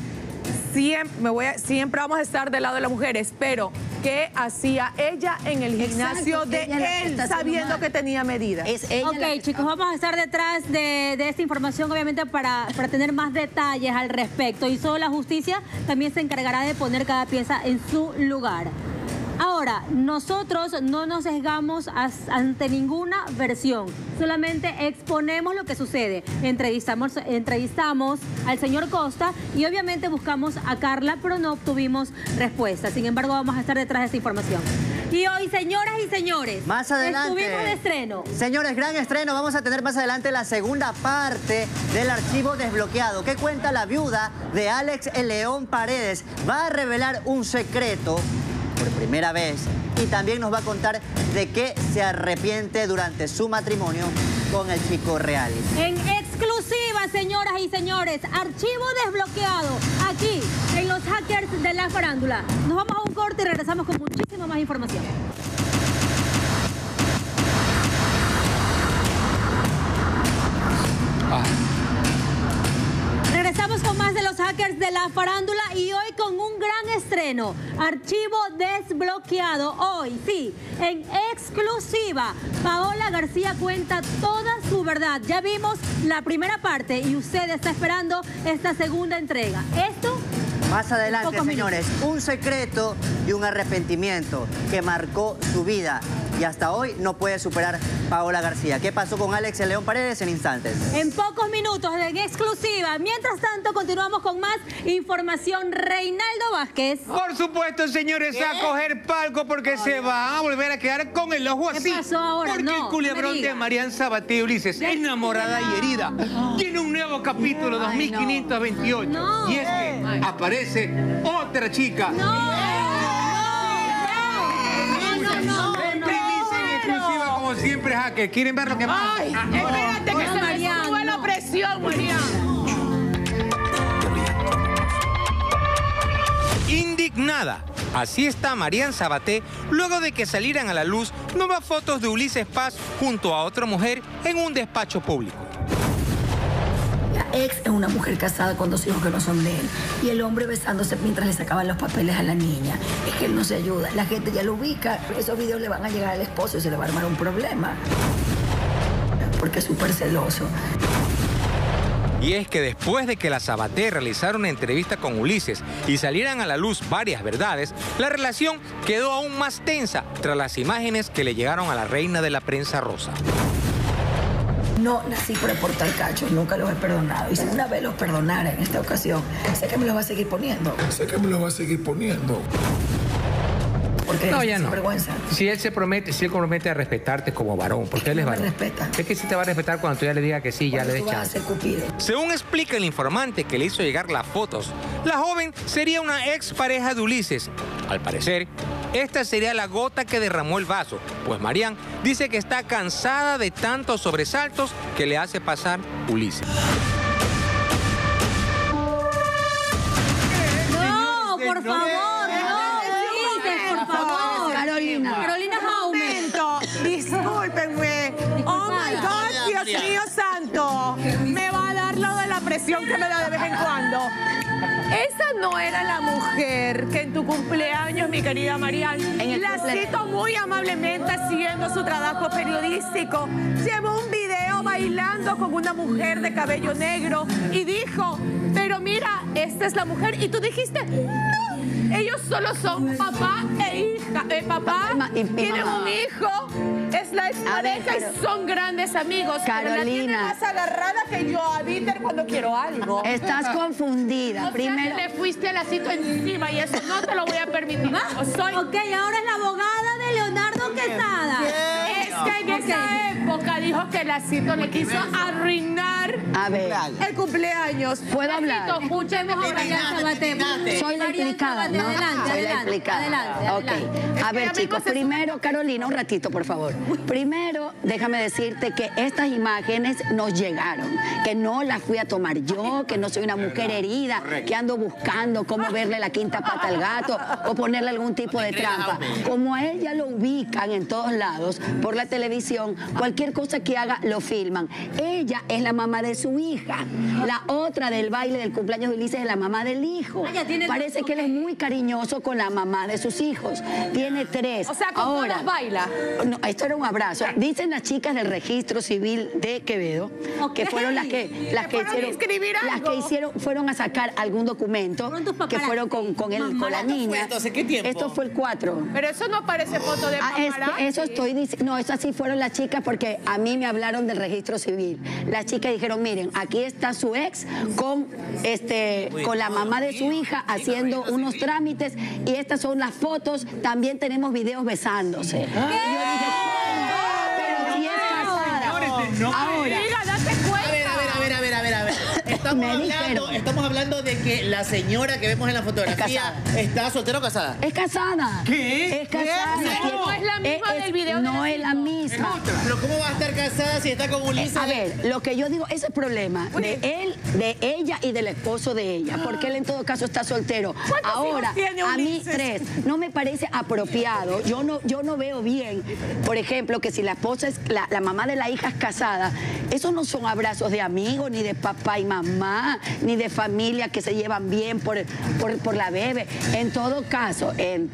Siempre vamos a estar del lado de las mujeres, pero ¿qué hacía ella en el gimnasio de él sabiendo que tenía medidas? Ok, chicos, vamos a estar detrás de esta información, obviamente, para tener más detalles al respecto. Y solo la justicia también se encargará de poner cada pieza en su lugar. Ahora, nosotros no nos sesgamos ante ninguna versión, solamente exponemos lo que sucede. Entrevistamos al señor Costa y obviamente buscamos a Carla, pero no obtuvimos respuesta. Sin embargo, vamos a estar detrás de esta información. Y hoy, señoras y señores, más adelante estuvimos de estreno. Señores, gran estreno. Vamos a tener más adelante la segunda parte del archivo desbloqueado. ¿Qué cuenta la viuda de Alex El León Paredes? Va a revelar un secreto por primera vez y también nos va a contar de qué se arrepiente durante su matrimonio con el chico real. En exclusiva, señoras y señores, archivo desbloqueado aquí en los hackers de la farándula. Nos vamos a un corte y regresamos con muchísima más información. Regresamos con más de los hackers de la farándula y hoy con un gran estreno, archivo desbloqueado. Hoy, sí, en exclusiva, Paola García cuenta toda su verdad. Ya vimos la primera parte y usted está esperando esta segunda entrega. Esto más adelante, señores, un secreto y un arrepentimiento que marcó su vida y hasta hoy no puede superar Paola García. ¿Qué pasó con Alex El León Paredes? En instantes. En pocos minutos, en exclusiva. Mientras tanto, continuamos con más información. Reinaldo Vázquez. Por supuesto, señores, a coger palco porque se va a volver a quedar con el ojo así. ¿Qué pasó ahora? Porque el culebrón de Marian Sabaté y Ulises, enamorada y herida, tiene un nuevo capítulo, 2528. No. Y es que aparece otra chica. Como siempre, hacker. ¿Quieren ver lo que pasa? Ay, espérate que se me sube la presión, Marian. Indignada. Así está Marian Sabaté luego de que salieran a la luz nuevas fotos de Ulises Paz junto a otra mujer en un despacho público. La ex es una mujer casada con 2 hijos que no son de él. Y el hombre besándose mientras le sacaban los papeles a la niña. Es que él no se ayuda. La gente ya lo ubica. Esos videos le van a llegar al esposo y se le va a armar un problema. porque es súper celoso. Y es que después de que la Sabater realizara una entrevista con Ulises y salieran a la luz varias verdades, la relación quedó aún más tensa tras las imágenes que le llegaron a la reina de la prensa rosa. No nací por aportar cachos, nunca los he perdonado. Y si una vez los perdonara en esta ocasión, sé que me los va a seguir poniendo. Sé que me los va a seguir poniendo. Porque no, ya no. Vergüenza. Si él compromete a respetarte como varón, porque él es varón. Respeta. Es que sí te va a respetar cuando tú ya le digas que sí, ya le des chance. Según explica el informante que le hizo llegar las fotos, la joven sería una ex pareja de Ulises. Al parecer, esta sería la gota que derramó el vaso, pues Marian dice que está cansada de tantos sobresaltos que le hace pasar Ulises. No, por favor. Carolina Jaume. Discúlpenme. Oh my God, Dios mío santo. Me va a dar lo de la presión que me da de vez en cuando. Esa no era la mujer que en tu cumpleaños, mi querida Marian, la cito muy amablemente haciendo su trabajo periodístico. Llevó un video bailando con una mujer de cabello negro y dijo, pero mira, esta es la mujer. Y tú dijiste, no, ellos solo son papá e hija. Papá tienen un hijo, es la expareja y son grandes amigos. Carolina. Pero la tiene más agarrada que yo a Víctor cuando quiero algo. Estás confundida. O sea, que le fuiste a la cita encima y eso no te lo voy a permitir. Ok, ahora es la abogada de Leonardo Quesada. Es que en esa época dijo que la cita le quiso arruinar el cumpleaños. ¿Puedo hablar? Escuchemos a Marian Sabater. Soy la implicada, ¿no? Soy la implicada. Ok. A ver, chicos, primero, Carolina, un ratito, por favor. Primero, déjame decirte que estas imágenes nos llegaron, que no las fui a tomar yo, que no soy una mujer herida, que ando buscando cómo verle la quinta pata al gato o ponerle algún tipo de trampa. Como a él ya lo ubican en todos lados por la televisión, cualquier cosa que haga lo filman. Ella es la mamá de su hija. La otra del baile del cumpleaños de Ulises es la mamá del hijo. Parece que él es muy cariñoso con la mamá de sus hijos. Tiene 3. O sea, con ahora todas baila. No, esto era un abrazo. Dicen las chicas del registro civil de Quevedo que fueron las que hicieron, fueron a sacar algún documento que fueron con él, con la niña. ¿Hace qué tiempo? Esto fue el 4. Pero eso no parece foto de paparazzi. Eso estoy diciendo. No, eso así fueron las chicas porque a mí me hablaron del registro civil. Las chicas dijeron, miren, aquí está su ex con la mamá de su hija haciendo unos trámites y estas son las fotos. También tenemos videos besándose. Y yo dije, pero si es casada. Ahora. Date cuenta. A ver. Estamos hablando de que la señora que vemos en la fotografía está soltera o casada. Es casada. ¿Qué? Es casada. No es la misma del video. No es la misma. Pero ¿cómo va a estar casada si está con Ulises? A ver, lo que yo digo, ese es el problema de él, de ella y del esposo de ella, porque él en todo caso está soltero. Ahora, a mí 3, no me parece apropiado, yo no veo bien, por ejemplo, que si la esposa es, la mamá de la hija es casada, esos no son abrazos de amigos, ni de papá y mamá, ni de familia que se llevan bien por la bebé. En todo caso,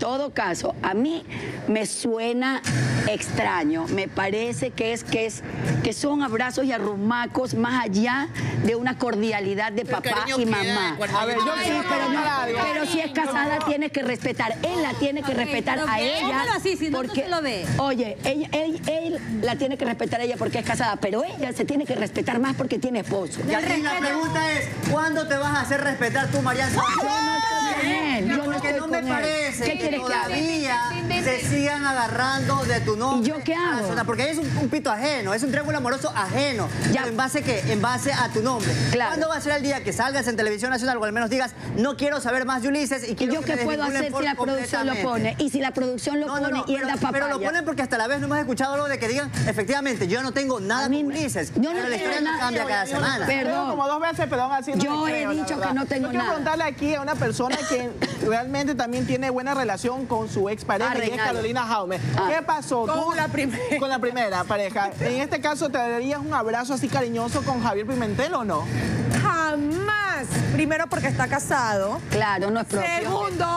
a mí me suena extraño, me parece que son abrazos y arrumacos más allá de una cordialidad de papá y mamá. A ver, yo sí, pero si es casada tiene que respetar, él la tiene que respetar a ella. Así, si no, porque, no se lo ve. Oye, él la tiene que respetar a ella porque es casada, pero ella se tiene que respetar más porque tiene esposo. Y aquí la pregunta es, ¿cuándo te vas a hacer respetar tú, Marian Sabater? Yo no estoy no me parece ¿Qué que quieres que todavía se sigan agarrando de tu nombre. ¿Y yo qué hago? Porque es un pito ajeno, es un triángulo amoroso ajeno. Ya. ¿En base a qué? En base a tu nombre. Claro. ¿Cuándo va a ser el día que salgas en Televisión Nacional o al menos digas, no quiero saber más de Ulises y quiero ¿Y yo qué puedo hacer si la producción lo pone? Y si la producción lo pone y él da papaya. Pero lo ponen porque hasta la vez no hemos escuchado algo de que digan, efectivamente, yo no tengo nada con Ulises. Yo no pero la historia no cambia cada semana. Perdón. Como 2 veces, perdón, así no yo he dicho que no tengo nada. Quiero preguntarle aquí a una persona que realmente también tiene buena relación con su expareja y es Carolina Jaume. ¿Qué pasó? Con la primera. Con la primera pareja. En este caso, ¿te darías un abrazo así cariñoso con Javier Pimentel o no? Jamás. Primero porque está casado. Claro, no es propio. Segundo,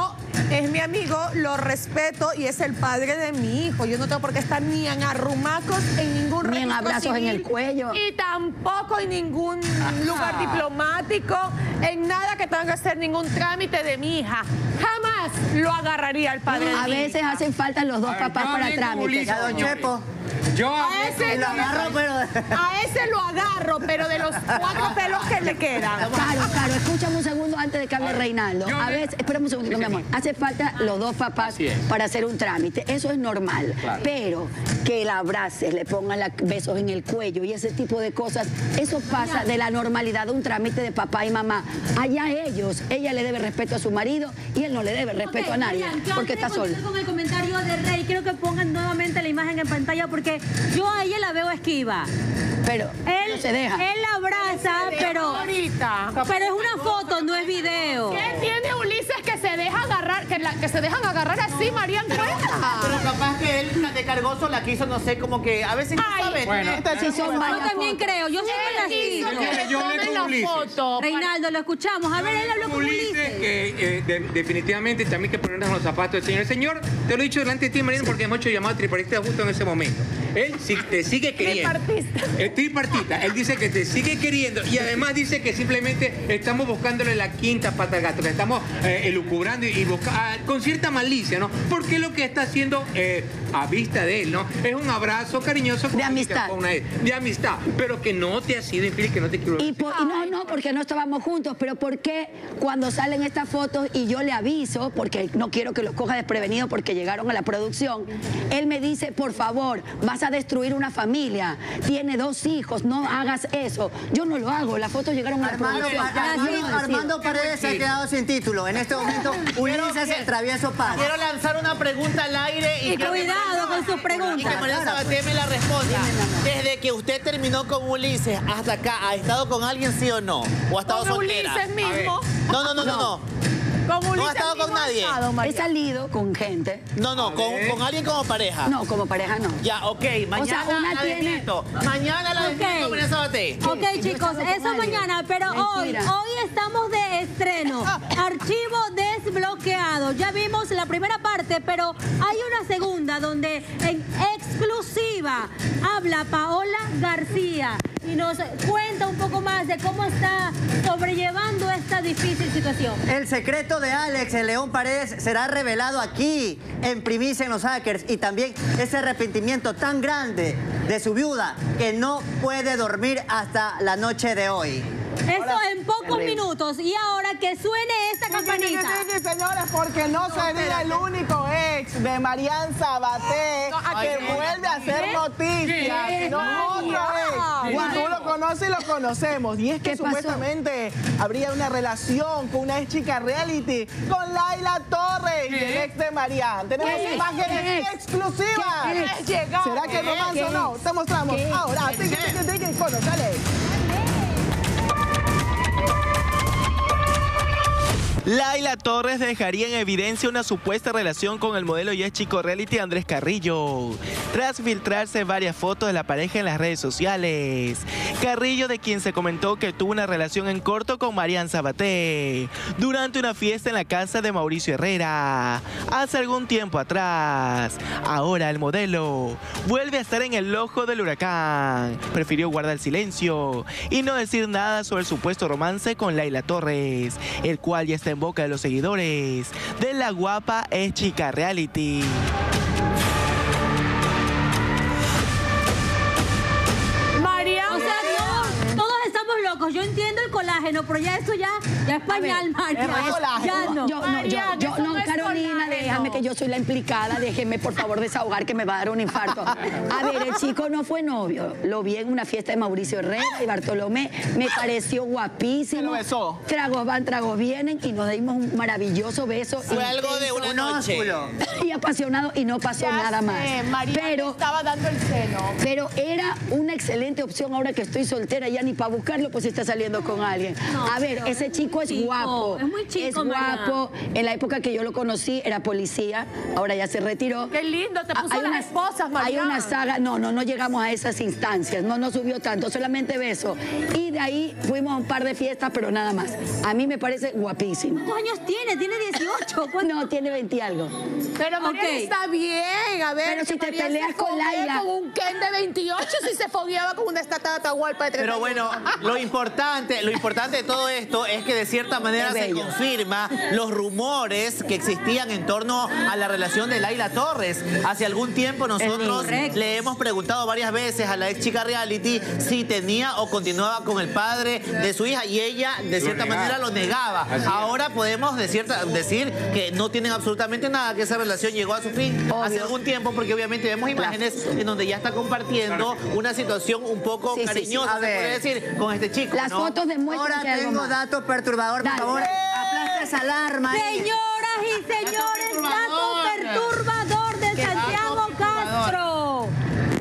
Es mi amigo, lo respeto y es el padre de mi hijo. Yo no tengo por qué estar ni en arrumacos en ningún Ni en abrazos en el cuello. Y tampoco en ningún lugar diplomático, en nada que tenga que hacer ningún trámite de mi hija. Jamás lo agarraría el padre de A mi veces hija. hacen falta los dos papás para trámites. Ya, don Chepo. Yo A ese, Lo agarro, pero... a ese lo agarro, pero de los 4 pelos que le quedan. Claro, escúchame un segundo antes de que hable Reinaldo. A veces, espérame un segundito, mi amor. Hace falta los dos papás para hacer un trámite. Eso es normal. Claro. Pero que la abraces, le pongan besos en el cuello y ese tipo de cosas, eso pasa de la normalidad de un trámite de papá y mamá. Allá ellos, ella le debe respeto a su marido y él no le debe respeto a nadie, porque está solo. Con el comentario de Rey, quiero que pongan nuevamente la imagen en pantalla porque yo a ella la veo esquiva. Pero él no se deja. Él la abraza, pero es una foto, no es video. ¿Qué tiene Ulises que se deja agarrar, que se dejan agarrar así, María Antonia? Pero capaz que él de cargoso la quiso, no sé, como que a veces no sabes. Bueno, Sí son Yo varias también fotos. creo, yo siempre la sigo. Yo hablé con Ulises. Reinaldo, lo escuchamos. A ver, él habló con Ulises. Que definitivamente también hay que ponernos en los zapatos del señor. El señor, te lo he dicho delante de ti, Mariana, porque hemos hecho llamado tripartista justo en ese momento. Él te sigue queriendo. Tripartista. Él dice que te sigue queriendo y además dice que simplemente estamos buscándole la quinta pata al gato, que estamos elucubrando y con cierta malicia, ¿no? Porque lo que está haciendo a vista de él, ¿no? Es un abrazo cariñoso. De amistad. De amistad, pero que no te ha sido infiel, que no te quiero. Y no, porque no estábamos juntos, pero ¿por qué cuando salen estas fotos y yo le aviso, porque no quiero que los coja desprevenidos porque llegaron a la producción, él me dice, por favor, vas a destruir una familia, tiene 2 hijos, no hagas eso. Yo no lo hago, las fotos llegaron a la producción. Armando Paredes se ha quedado sin título. En este momento, Ulises el travieso Paz. Quiero lanzar una pregunta al aire Y cuidado con sus preguntas. Y que María Sabaté me la responda. Desde que usted terminó con Ulises hasta acá, ¿ha estado con alguien, sí o no? ¿O ha estado Con soltera? Ulises mismo. No. Con Ulises ¿No ha estado con mismo nadie? ha estado, María. He salido con gente. No, con alguien como pareja. No, como pareja no. Ya, ok, mañana una la tiene- desmiento. Mañana la desmiento, María Sabaté. Ok, chicos, salgo con eso alguien. mañana, pero Mentira. hoy estamos de estreno. Archivo desbloqueado. Ya vimos la primera parte, pero hay una segunda donde en exclusiva habla Paola García y nos cuenta un poco más de cómo está sobrellevando esta difícil situación. El secreto de Alex, el León Paredes, será revelado aquí, en primicia en Los Hackers. Y también ese arrepentimiento tan grande de su viuda que no puede dormir hasta la noche de hoy. Eso en pocos minutos. Y ahora que suene esta campanita. Señores, porque no sería el único ex de Marian Sabaté que vuelve a hacer noticias, sino otro ex. Y tú lo conoces y lo conocemos. Y es que ¿Qué pasó? supuestamente habría una relación con una ex chica reality, con Laila Torres y el ex de Marian. Tenemos ¿Qué ex? imágenes ¿Qué ex? exclusivas. ¿Qué ex? ¿Será que no romance o no? Te mostramos ¿Qué ex? ahora. Conócale. Laila Torres dejaría en evidencia una supuesta relación con el modelo y ex chico reality Andrés Carrillo, tras filtrarse varias fotos de la pareja en las redes sociales. Carrillo, de quien se comentó que tuvo una relación en corto con Marian Sabaté durante una fiesta en la casa de Mauricio Herrera hace algún tiempo atrás. Ahora el modelo vuelve a estar en el ojo del huracán. Prefirió guardar silencio y no decir nada sobre el supuesto romance con Laila Torres, el cual ya está en boca de los seguidores de la guapa ex chica reality. María, O sea, todos estamos locos. Yo entiendo el colágeno, pero ya eso ya es pañal, María. Ya no. No, Carolina, déjame que yo soy la implicada, déjeme por favor desahogar que me va a dar un infarto. A ver, el chico no fue novio, lo vi en una fiesta de Mauricio Herrera y Bartolomé, me pareció guapísimo. besó. Tragos van, tragos vienen y nos dimos un maravilloso beso. Fue algo de una noche. Y apasionado y no pasó nada más. María Pero estaba dando el seno. Pero era una excelente opción ahora que estoy soltera, ya ni para buscarlo, pues está saliendo con alguien. No, a ver, pero ese chico es chico, guapo. es muy chico, Es guapo. En la época que yo lo conocí era policía, ahora ya se retiró. Qué lindo, te puso las esposas, María. Hay una saga, no llegamos a esas instancias, no subió tanto, solamente beso. Y de ahí fuimos a un par de fiestas, pero nada más. A mí me parece guapísimo. ¿Cuántos años tiene? ¿Tiene 18? No, tiene 20 y algo. Pero María está bien, a ver. Pero si te María peleas se con foguea Laila. con un Ken de 28 si se fogueaba con una estatua de Atahualpa de 31. Pero bueno, lo importante de todo esto es que de cierta manera se confirma los rumores que existían en torno a la relación de Laila Torres. Hace algún tiempo nosotros le hemos preguntado varias veces a la ex chica reality si tenía o continuaba con el padre de su hija y ella de cierta manera lo negaba. Ahora podemos decir que no tienen absolutamente nada, que esa relación llegó a su fin hace algún tiempo, porque obviamente vemos imágenes en donde ya está compartiendo una situación un poco cariñosa, se puede decir, con este chico. Las fotos demuestran Ahora que hay algo tengo más. datos perturbadores, por favor. Aplasta esa alarma ahí. Señoras y señores, dato perturbador de Santiago Castro.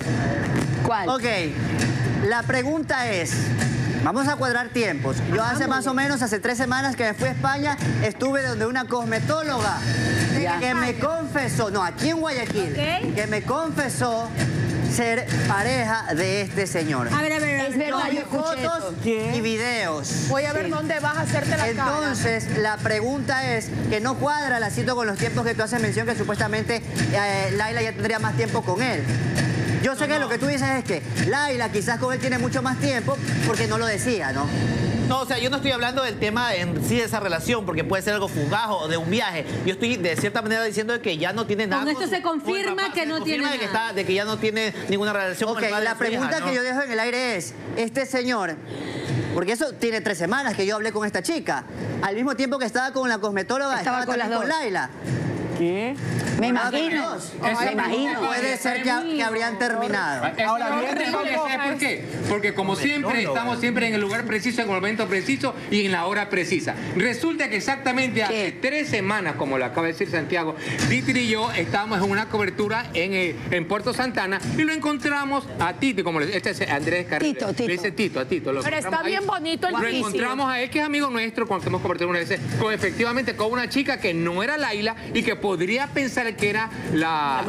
¿Cuál? Ok, la pregunta es, vamos a cuadrar tiempos. Yo hace 3 semanas que me fui a España, estuve donde una cosmetóloga que me confesó, aquí en Guayaquil, que me confesó ser pareja de este señor. A ver. Es verdad, yo escuché fotos y videos. Voy a ver dónde vas a hacerte la cara. Entonces, la pregunta es que no cuadra la cita con los tiempos que tú haces mención, que supuestamente Laila ya tendría más tiempo con él. Yo sé que lo que tú dices es que Laila quizás con él tiene mucho más tiempo porque no lo decía, ¿no? No, o sea, yo no estoy hablando del tema en sí de esa relación, porque puede ser algo fugaz o de un viaje. Yo estoy de cierta manera diciendo que ya no tiene nada. Con esto se confirma que no tiene nada. De que ya no tiene ninguna relación con el padre la de su hija, pregunta ¿no? que yo dejo en el aire es, este señor, porque eso tiene 3 semanas que yo hablé con esta chica, al mismo tiempo que estaba con la cosmetóloga, estaba con también las con dos. Laila. ¿Qué? Me imagino. Me imagino. Puede ser que habrían terminado. Ahora bien, ¿Sabes por qué? Porque como siempre, estamos siempre en el lugar preciso, en el momento preciso y en la hora precisa. Resulta que exactamente hace 3 semanas, como lo acaba de decir Santiago, Dieter y yo estábamos en una cobertura en Puerto Santana y lo encontramos a Tito, como este es Andrés Carrillo. Tito. Le dice Tito, a Tito. Lo Pero está encontramos bien ahí. bonito el Lo físico. encontramos a él, que es amigo nuestro, con el que hemos convertido una vez, efectivamente con una chica que no era Laila y que podría pensar que era la...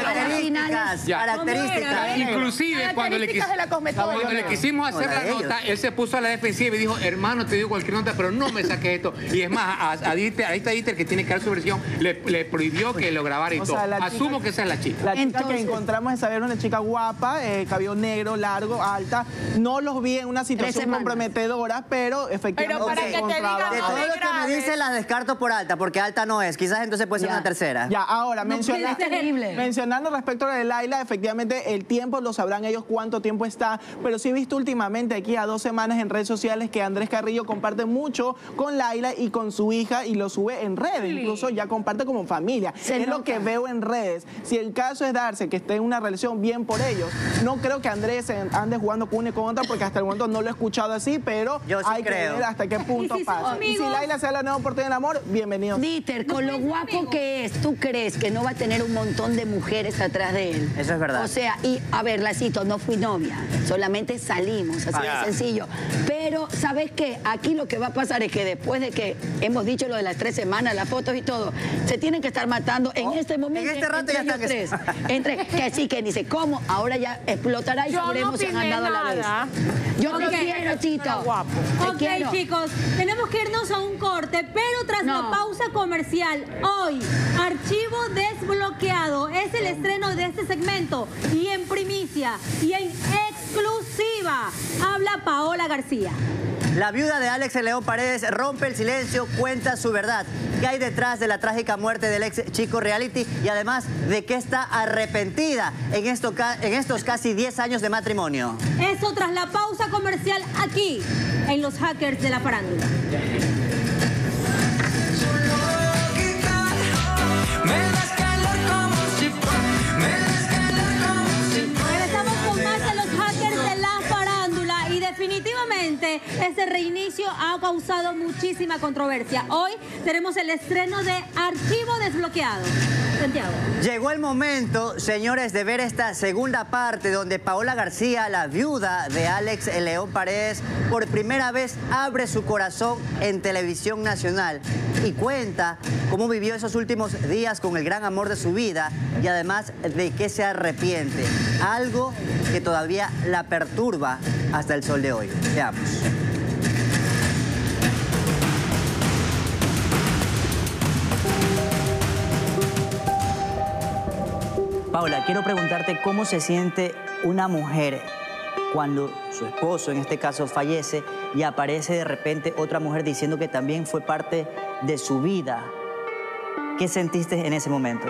Características. Inclusive cuando le quisimos hacer la nota, él se puso a la defensiva y dijo, hermano, te digo cualquier nota, pero no me saques esto. Y es más, a Dieter, que tiene que dar su versión, le prohibió que lo grabara y todo. Asumo que esa es la chica. La chica que encontramos esa vez una chica guapa, cabello negro, largo, alta. No los vi en una situación comprometedora, pero efectivamente Pero para que te digan, De todo lo que me dice las descarto por alta, porque alta no es. Quizás entonces puede ser una tercera. Ya, ahora, terrible. mencionando respecto a lo de Laila, efectivamente el tiempo lo sabrán ellos cuánto tiempo está, pero sí he visto últimamente aquí a 2 semanas en redes sociales que Andrés Carrillo comparte mucho con Laila y con su hija y lo sube en redes, incluso ya comparte como familia. Es lo que veo en redes. Si el caso es darse que esté en una relación, bien por ellos. No creo que Andrés ande jugando con una y con otra porque hasta el momento no lo he escuchado así, pero yo sí hay creo. que ver hasta qué punto pasa. Y si Laila sea la nueva oportunidad del amor, bienvenido. Dieter, con lo guapo que es, ¿tú crees que no va a tener un montón de mujeres atrás de él? Eso es verdad. O sea, y a ver, la cito, no fui novia, solamente salimos, así de sencillo. Pero, ¿sabes qué? Aquí lo que va a pasar es que después de que hemos dicho lo de las 3 semanas, las fotos y todo, se tienen que estar matando en este momento. En este rato ya está tres. Que sí, que dice, ¿cómo? Ahora ya explotará y sabremos si han andado a la vez. Yo te quiero, Chito. Ok, chicos, tenemos que irnos a un corte, pero tras la pausa comercial, hoy, Archivo Desbloqueado es el estreno de este segmento y en primicia y en exclusiva habla Paola García. La viuda de Alex León Paredes rompe el silencio, cuenta su verdad. ¿Qué hay detrás de la trágica muerte del ex chico reality? Y además, ¿de qué está arrepentida en estos casi 10 años de matrimonio? Eso tras la pausa comercial aquí, en Los Hackers de la Farándula. Regresamos con más de Los Hackers de la Farándula y definitivamente este reinicio ha causado muchísima controversia. Hoy tenemos el estreno de Archivo Desbloqueado. Santiago. Llegó el momento, señores, de ver esta segunda parte donde Paola García, la viuda de Alex El León Paredes, por primera vez abre su corazón en televisión nacional y cuenta cómo vivió esos últimos días con el gran amor de su vida y además de qué se arrepiente. Algo que todavía la perturba hasta el sol de hoy. Veamos. Paola, quiero preguntarte cómo se siente una mujer cuando su esposo, en este caso, fallece y aparece de repente otra mujer diciendo que también fue parte de su vida. ¿Qué sentiste en ese momento?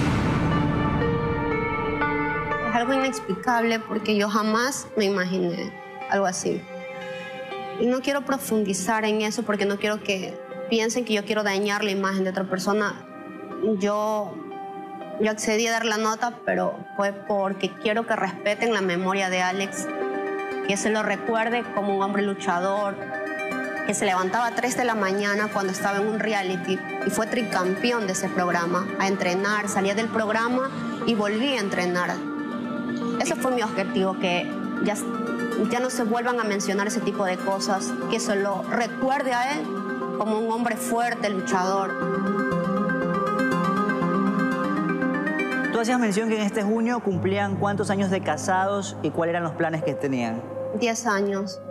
Es algo inexplicable porque yo jamás me imaginé algo así. Y no quiero profundizar en eso porque no quiero que piensen que yo quiero dañar la imagen de otra persona. Yo accedí a dar la nota, pero fue porque quiero que respeten la memoria de Alex, que se lo recuerde como un hombre luchador, que se levantaba a 3 de la mañana cuando estaba en un reality y fue tricampeón de ese programa, a entrenar, salía del programa y volvía a entrenar. Ese fue mi objetivo, que ya no se vuelvan a mencionar ese tipo de cosas, que se lo recuerde a él como un hombre fuerte, luchador. Tú hacías mención que en este junio cumplían ¿cuántos años de casados y cuáles eran los planes que tenían? 10 años.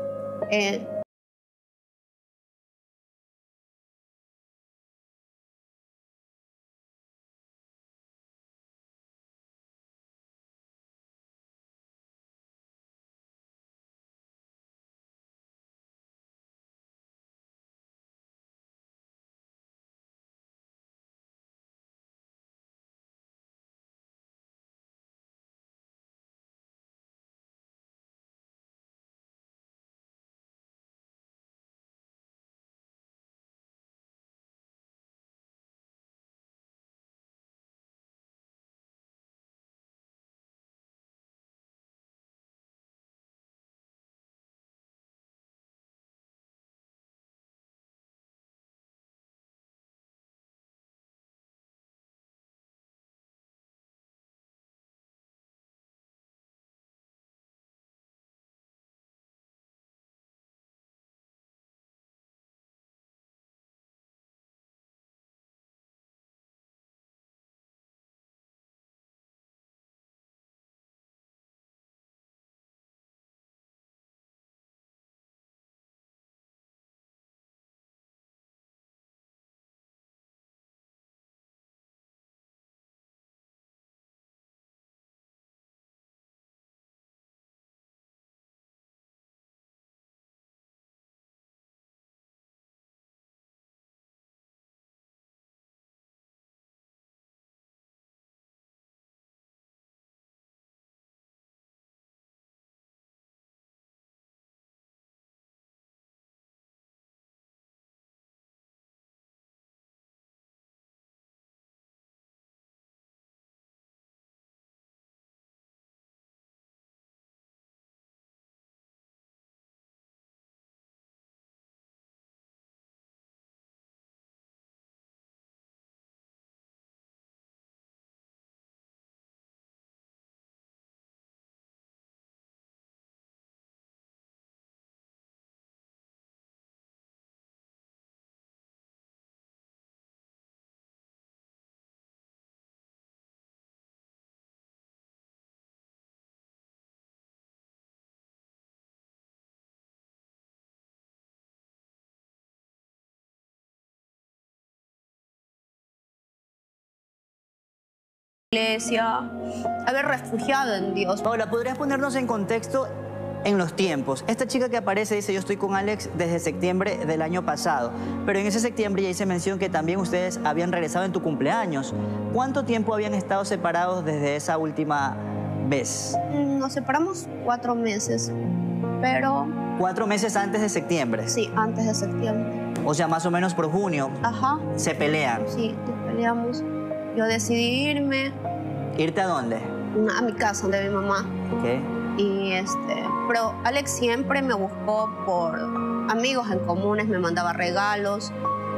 Iglesia, haber refugiado en Dios. Paola, ¿podrías ponernos en contexto en los tiempos? Esta chica que aparece dice, yo estoy con Alex desde septiembre del año pasado, pero en ese septiembre ya hice mención que también ustedes habían regresado en tu cumpleaños. ¿Cuánto tiempo habían estado separados desde esa última vez? Nos separamos 4 meses, pero... 4 meses antes de septiembre. Sí, antes de septiembre. O sea, más o menos por junio. Ajá. ¿Se pelean? Sí, nos peleamos. Yo decidí irme. ¿Irte a dónde? A mi casa, de mi mamá. Ok. Y pero Alex siempre me buscó por amigos en comunes, me mandaba regalos.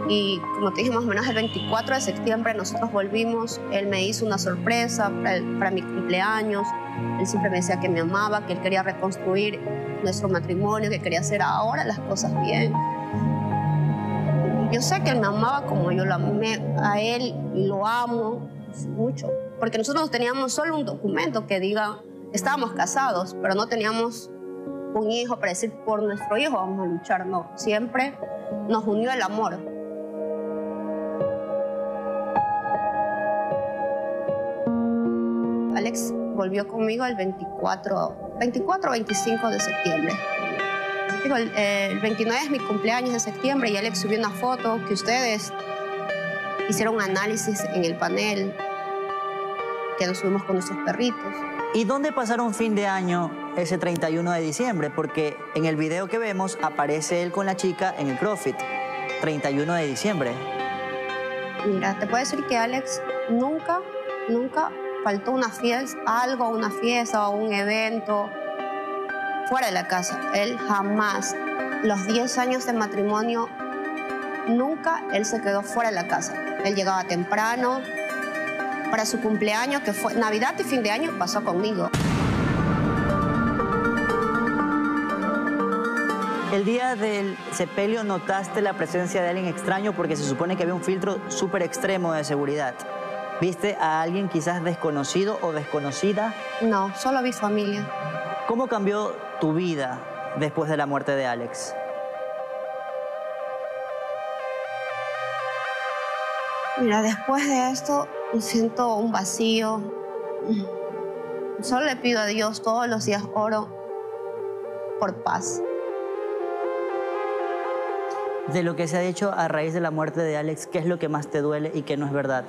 Y como te dije, más o menos el 24 de septiembre nosotros volvimos. Él me hizo una sorpresa para mi cumpleaños. Él siempre me decía que me amaba, que él quería reconstruir nuestro matrimonio, que quería hacer ahora las cosas bien. Yo sé que él me amaba como yo lo amé a él y lo amo mucho. Porque nosotros teníamos solo un documento que diga, estábamos casados, pero no teníamos un hijo para decir, por nuestro hijo vamos a luchar. No, siempre nos unió el amor. Alex volvió conmigo el 24 o 25 de septiembre. Digo, el 29 es mi cumpleaños de septiembre y Alex subió una foto que ustedes hicieron un análisis en el panel que lo subimos con nuestros perritos. ¿Y dónde pasaron fin de año ese 31 de diciembre? Porque en el video que vemos aparece él con la chica en el CrossFit, 31 de diciembre. Mira, te puedo decir que Alex nunca faltó una fiesta o un evento fuera de la casa. Él jamás, los 10 años de matrimonio, nunca él se quedó fuera de la casa. Él llegaba temprano. Para su cumpleaños, que fue Navidad y fin de año, pasó conmigo. El día del sepelio notaste la presencia de alguien extraño porque se supone que había un filtro súper extremo de seguridad. ¿Viste a alguien quizás desconocido o desconocida? No, solo vi familia. ¿Cómo cambió tu vida después de la muerte de Alex? Mira, después de esto siento un vacío. Solo le pido a Dios, todos los días oro por paz. De lo que se ha dicho a raíz de la muerte de Alex, ¿qué es lo que más te duele y qué no es verdad?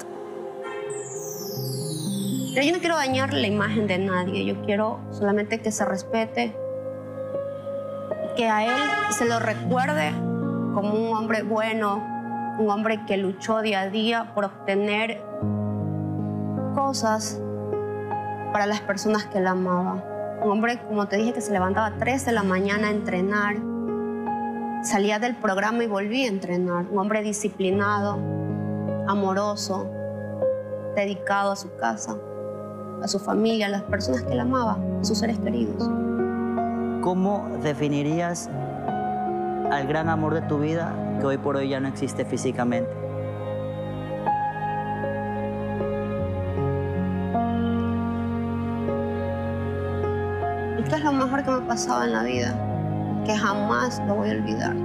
Pero yo no quiero dañar la imagen de nadie. Yo quiero solamente que se respete, que a él se lo recuerde como un hombre bueno, un hombre que luchó día a día por obtener cosas para las personas que él amaba. Un hombre, como te dije, que se levantaba a 3 de la mañana a entrenar, salía del programa y volvía a entrenar. Un hombre disciplinado, amoroso, dedicado a su casa, a su familia, a las personas que él amaba, a sus seres queridos. ¿Cómo definirías al gran amor de tu vida que hoy por hoy ya no existe físicamente? Esto es lo mejor que me ha pasado en la vida, que jamás lo voy a olvidar.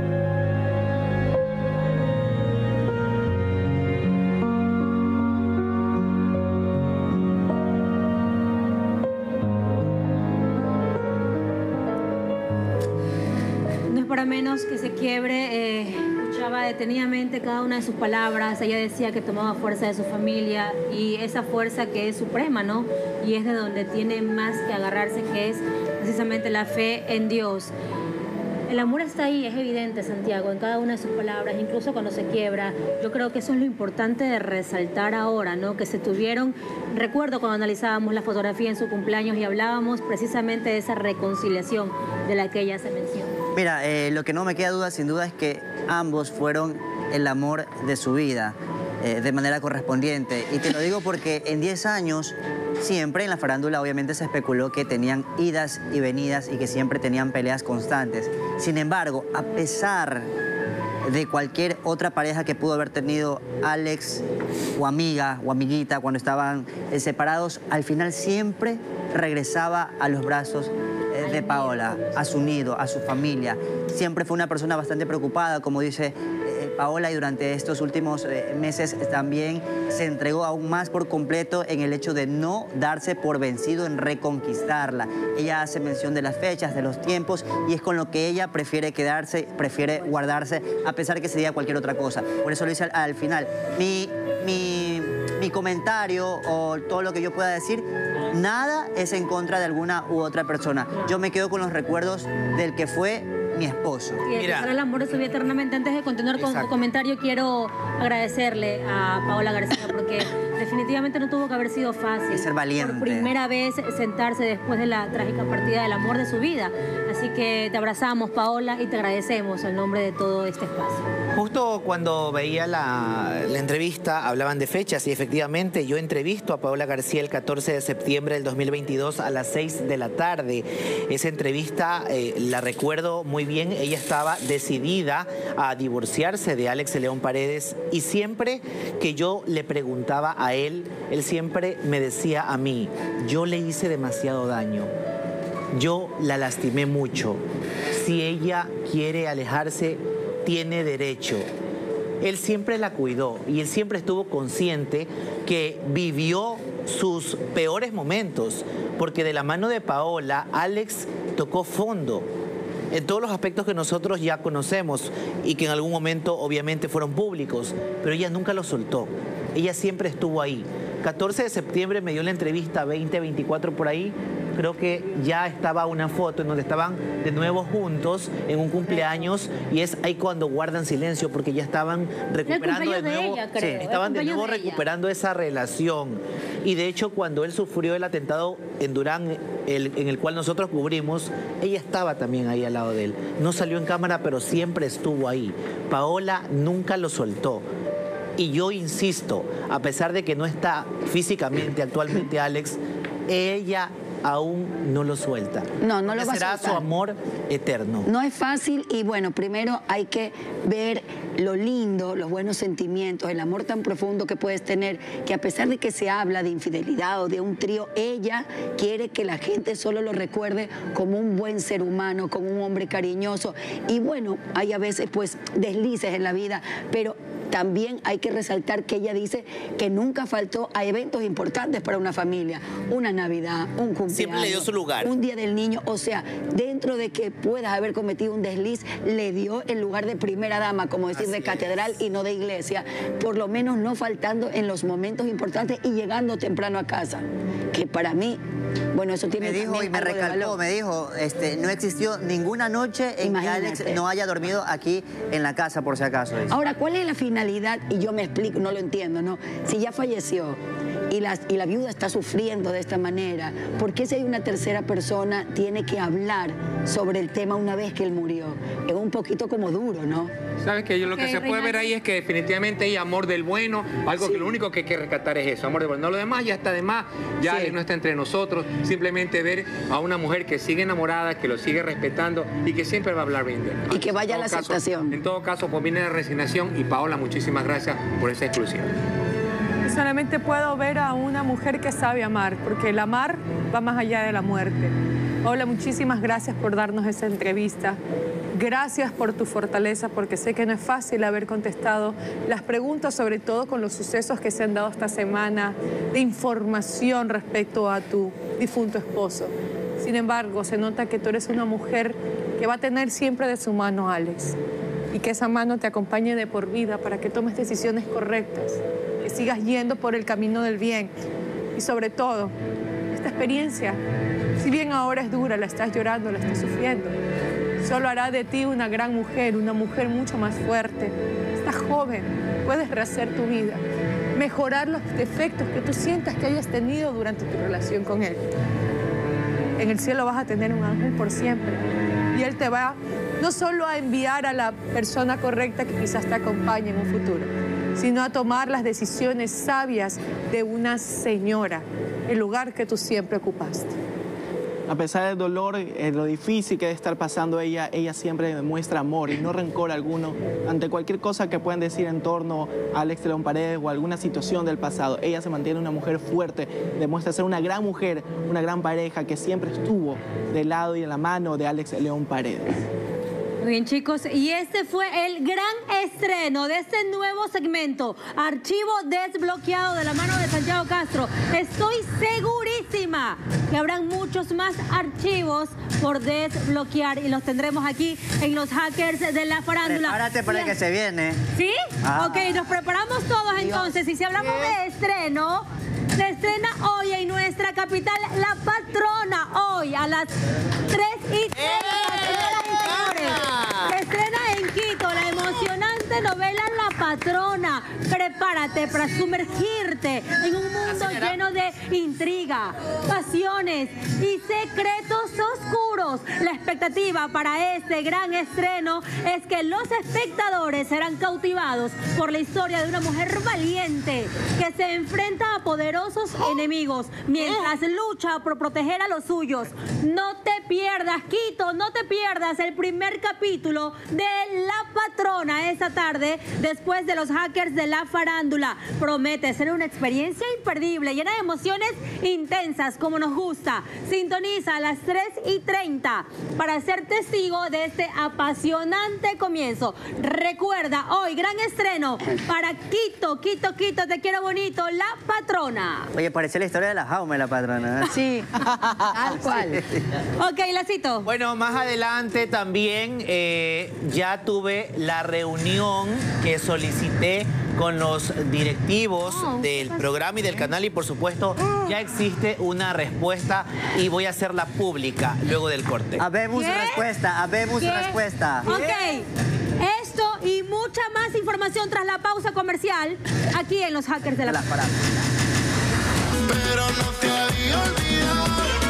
No es para menos que se quiebre. Escuchaba detenidamente cada una de sus palabras. Ella decía que tomaba fuerza de su familia y esa fuerza que es suprema, ¿no? Y es de donde tiene más que agarrarse, que es precisamente la fe en Dios. El amor está ahí, es evidente, Santiago, en cada una de sus palabras, incluso cuando se quiebra. Yo creo que eso es lo importante de resaltar ahora, ¿no? Que se tuvieron, recuerdo cuando analizábamos la fotografía en su cumpleaños y hablábamos precisamente de esa reconciliación de la que ella se menciona. Mira, lo que no me queda duda, sin duda, es que ambos fueron el amor de su vida, de manera correspondiente. Y te lo digo porque en 10 años, siempre en la farándula obviamente se especuló que tenían idas y venidas y que siempre tenían peleas constantes. Sin embargo, a pesar de cualquier otra pareja que pudo haber tenido Alex o amiga o amiguita cuando estaban separados, al final siempre regresaba a los brazos de Paola, a su nido, a su familia. Siempre fue una persona bastante preocupada, como dice Paola, y durante estos últimos meses también se entregó aún más por completo en el hecho de no darse por vencido en reconquistarla. Ella hace mención de las fechas, de los tiempos, y es con lo que ella prefiere quedarse, prefiere guardarse, a pesar de que se diga cualquier otra cosa. Por eso lo hice al final. Mi comentario o todo lo que yo pueda decir, nada es en contra de alguna u otra persona. Yo me quedo con los recuerdos del que fue mi esposo. Y el amor de su vida eternamente. Antes de continuar con tu comentario, quiero agradecerle a Paola García porque definitivamente no tuvo que haber sido fácil. Ser valiente. Por primera vez sentarse después de la trágica partida del amor de su vida. Así que te abrazamos, Paola, y te agradecemos en nombre de todo este espacio. Justo cuando veía la entrevista hablaban de fechas y efectivamente yo entrevisto a Paola García el 14 de septiembre del 2022 a las 6 de la tarde. Esa entrevista la recuerdo muy bien, ella estaba decidida a divorciarse de Alex León Paredes y siempre que yo le preguntaba a él siempre me decía a mí, yo le hice demasiado daño, yo la lastimé mucho, si ella quiere alejarse, tiene derecho. Él siempre la cuidó y él siempre estuvo consciente que vivió sus peores momentos, porque de la mano de Paola, Alex tocó fondo en todos los aspectos que nosotros ya conocemos y que en algún momento obviamente fueron públicos, pero ella nunca los soltó. Ella siempre estuvo ahí. 14 de septiembre me dio la entrevista, 24 por ahí, creo que ya estaba una foto en donde estaban de nuevo juntos en un cumpleaños y es ahí cuando guardan silencio porque ya estaban recuperando de nuevo, estaban de nuevo recuperando esa relación. Y de hecho cuando él sufrió el atentado en Durán, en el cual nosotros cubrimos, ella estaba también ahí al lado de él. No salió en cámara, pero siempre estuvo ahí. Paola nunca lo soltó. Y yo insisto, a pesar de que no está físicamente actualmente Alex, ella aún no lo suelta. No lo va a soltar. Será su amor eterno. No es fácil y bueno, primero hay que ver lo lindo, los buenos sentimientos, el amor tan profundo que puedes tener, que a pesar de que se habla de infidelidad o de un trío, ella quiere que la gente solo lo recuerde como un buen ser humano, como un hombre cariñoso. Y bueno, hay a veces pues deslices en la vida, pero también hay que resaltar que ella dice que nunca faltó a eventos importantes para una familia, una Navidad, un cumpleaños, siempre le dio su lugar, un Día del Niño, o sea, dentro de que puedas haber cometido un desliz, le dio el lugar de primera dama, como decir, de catedral y no de iglesia, por lo menos no faltando en los momentos importantes y llegando temprano a casa, que para mí, bueno, eso tiene me dijo y me recalcó, me dijo, no existió ninguna noche en que Alex no haya dormido aquí en la casa, por si acaso. Ahora, ¿cuál es la finalidad? Y yo me explico, no lo entiendo, ¿no? Si ya falleció y la viuda está sufriendo de esta manera, ¿por qué si hay una tercera persona tiene que hablar sobre el tema una vez que él murió? Es un poquito como duro, ¿no? ¿Sabes qué? Lo que se puede ver ahí es que definitivamente hay amor del bueno, algo que lo único que hay que rescatar es eso, amor del bueno. No, lo demás ya está de más, ya él no está entre nosotros, simplemente ver a una mujer que sigue enamorada, que lo sigue respetando y que siempre va a hablar bien de él. Y que vaya a la aceptación. En todo caso, pues viene la resignación y Paola, muchísimas gracias por esa exclusión. Solamente puedo ver a una mujer que sabe amar, porque el amar va más allá de la muerte. Paola, muchísimas gracias por darnos esa entrevista. Gracias por tu fortaleza, porque sé que no es fácil haber contestado las preguntas, sobre todo con los sucesos que se han dado esta semana, de información respecto a tu difunto esposo. Sin embargo, se nota que tú eres una mujer que va a tener siempre de su mano a Alex y que esa mano te acompañe de por vida para que tomes decisiones correctas, que sigas yendo por el camino del bien y sobre todo, esta experiencia, si bien ahora es dura, la estás llorando, la estás sufriendo, solo hará de ti una gran mujer, una mujer mucho más fuerte. Estás joven, puedes rehacer tu vida, mejorar los defectos que tú sientas que hayas tenido durante tu relación con él. En el cielo vas a tener un ángel por siempre y él te va no solo a enviar a la persona correcta que quizás te acompañe en un futuro, sino a tomar las decisiones sabias de una señora, el lugar que tú siempre ocupaste. A pesar del dolor, lo difícil que debe estar pasando ella siempre demuestra amor y no rencor alguno ante cualquier cosa que puedan decir en torno a Alex León Paredes o alguna situación del pasado. Ella se mantiene una mujer fuerte, demuestra ser una gran mujer, una gran pareja que siempre estuvo del lado y en la mano de Alex León Paredes. Muy bien, chicos, y este fue el gran estreno de este nuevo segmento, Archivo Desbloqueado, de la mano de Santiago Castro. Estoy segurísima que habrán muchos más archivos por desbloquear y los tendremos aquí en los Hackers de la Farándula. Prepárate para el que se viene. ¿Sí? Ok, nos preparamos todos entonces. Y si hablamos de estreno, se estrena hoy en nuestra capital La Patrona, hoy a las 3:30. Se estrena en Quito la emocionante novela La Patrona. Prepárate para sumergirte en un mundo lleno de intrigas. intriga, pasiones y secretos oscuros. La expectativa para este gran estreno es que los espectadores serán cautivados por la historia de una mujer valiente que se enfrenta a poderosos enemigos mientras lucha por proteger a los suyos. No te pierdas, Quito, no te pierdas el primer capítulo de La Patrona esta tarde después de los hackers de la farándula. Promete ser una experiencia imperdible, llena de emociones intensas como nos gusta. Sintoniza a las 3:30 para ser testigo de este apasionante comienzo. Recuerda, hoy gran estreno para Quito, Quito, Quito, te quiero bonito, La Patrona. Oye, parece la historia de la Jaume, La Patrona. Sí, tal cual. Ok, Lacito. Bueno, más adelante también ya tuve la reunión que solicité con los directivos del programa y del canal y por supuesto ya existe una respuesta y voy a hacerla pública luego del corte. Habemos respuesta, habemos respuesta. Ok, esto y mucha más información tras la pausa comercial aquí en los hackers de la farándula. Pero no te había olvidado.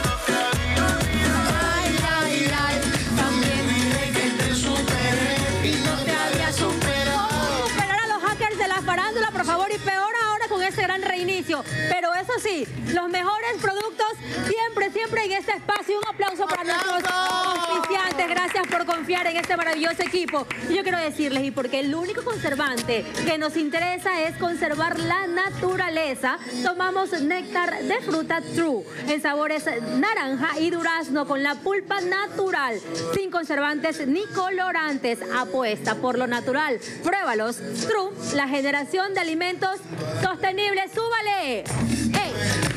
Ay, ay, ay. También diré que te superé y no te había superado. ¿Cómo superar a los hackers de la farándula, por favor? Y peor ahora con ese gran reinicio. Pero eso sí, los mejores productos siempre, siempre en este espacio. Un aplauso para nuestros auspiciantes. Gracias por confiar en este maravilloso equipo. Y yo quiero decirles, y porque el único conservante que nos interesa es conservar la naturaleza, tomamos néctar de fruta True en sabores naranja y durazno con la pulpa natural, sin conservantes ni colorantes. Apuesta por lo natural. Pruébalos. True, la generación de alimentos sostenibles. ¡Súbale! ¡Ey!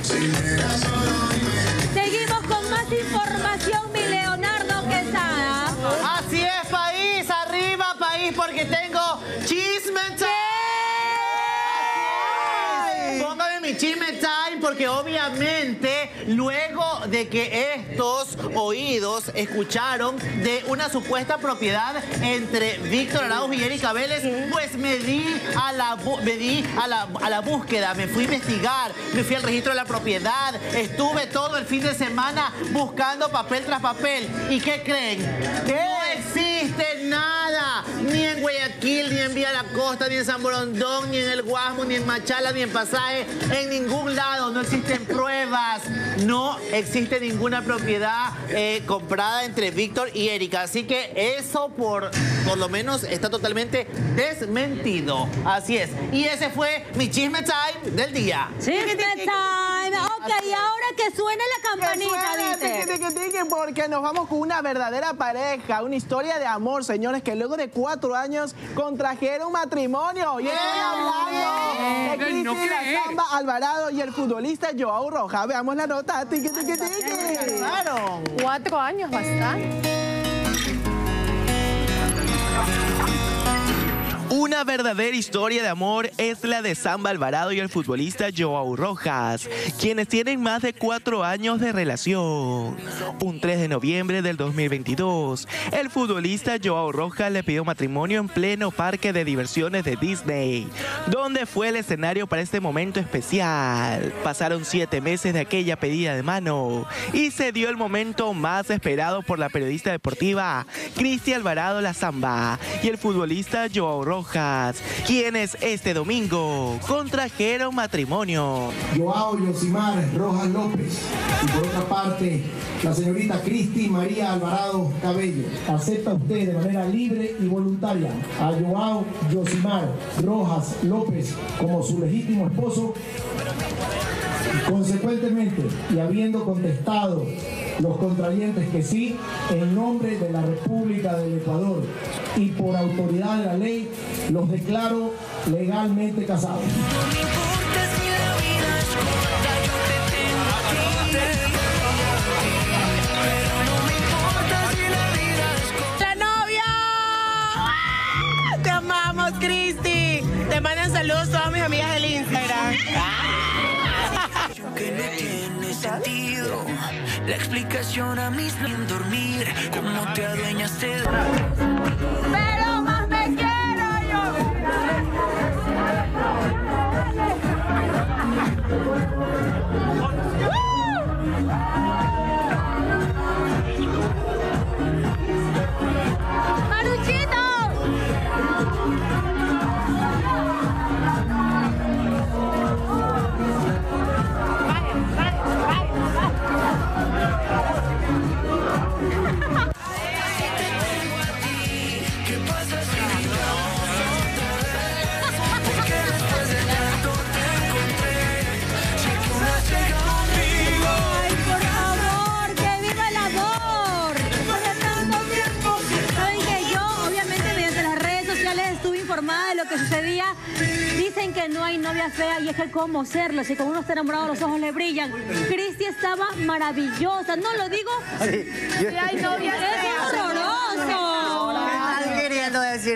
Seguimos con más información, mi Leonardo Quesada. Así es, país, arriba país, porque tengo chisme time. Póngame mi chisme time, porque obviamente luego de que estos oídos escucharon de una supuesta propiedad entre Víctor Arauz y Erika Vélez, pues me di a la búsqueda, me fui a investigar, me fui al registro de la propiedad, estuve todo el fin de semana buscando papel tras papel. ¿Y qué creen? No existe nada, ni en Guayaquil, ni en Vía La Costa, ni en San Borondón, ni en El Guasmo, ni en Machala, ni en Pasaje, en ningún lado. No existen pruebas, no existe ninguna propiedad comprada entre Víctor y Erika. Así que eso por lo menos está totalmente desmentido. Así es. Y ese fue mi chisme time del día. Chisme time. Ok, y ahora que suene la campanita, dice. Porque nos vamos con una verdadera pareja, una historia de amor, señores, que luego de 4 años contrajeron matrimonio. Y estoy hablando de Cristi La Zamba Alvarado y el futbolista Joao Rojas. Veamos la nota. Claro. 4 años, bastante. Una verdadera historia de amor es la de Zamba Alvarado y el futbolista Joao Rojas, quienes tienen más de 4 años de relación. Un 3 de noviembre del 2022, el futbolista Joao Rojas le pidió matrimonio en pleno parque de diversiones de Disney, donde fue el escenario para este momento especial. Pasaron 7 meses de aquella pedida de mano y se dio el momento más esperado por la periodista deportiva Cristi Alvarado La Zamba y el futbolista Joao Rojas, quienes este domingo contrajeron matrimonio. Joao Yosimar Rojas López y por otra parte la señorita Cristi María Alvarado Cabello. ¿Acepta usted de manera libre y voluntaria a Joao Yosimar Rojas López como su legítimo esposo? Consecuentemente, y habiendo contestado los contrayentes que sí, en nombre de la República del Ecuador y por autoridad de la ley, los declaro legalmente casados. ¡La novia! ¡Te amamos, Cristi! Te mandan saludos todas mis amigas del Instagram. Que no tiene sentido la explicación a mis en dormir, cómo te adueñaste de... Pero más me quiero yo. Que sucedía, dicen que no hay novia fea y es que cómo serlo, si con uno está enamorado los ojos le brillan. Cristi estaba maravillosa, no lo digo. Sí, si hay novia fea. Es horroroso. Estás queriendo decir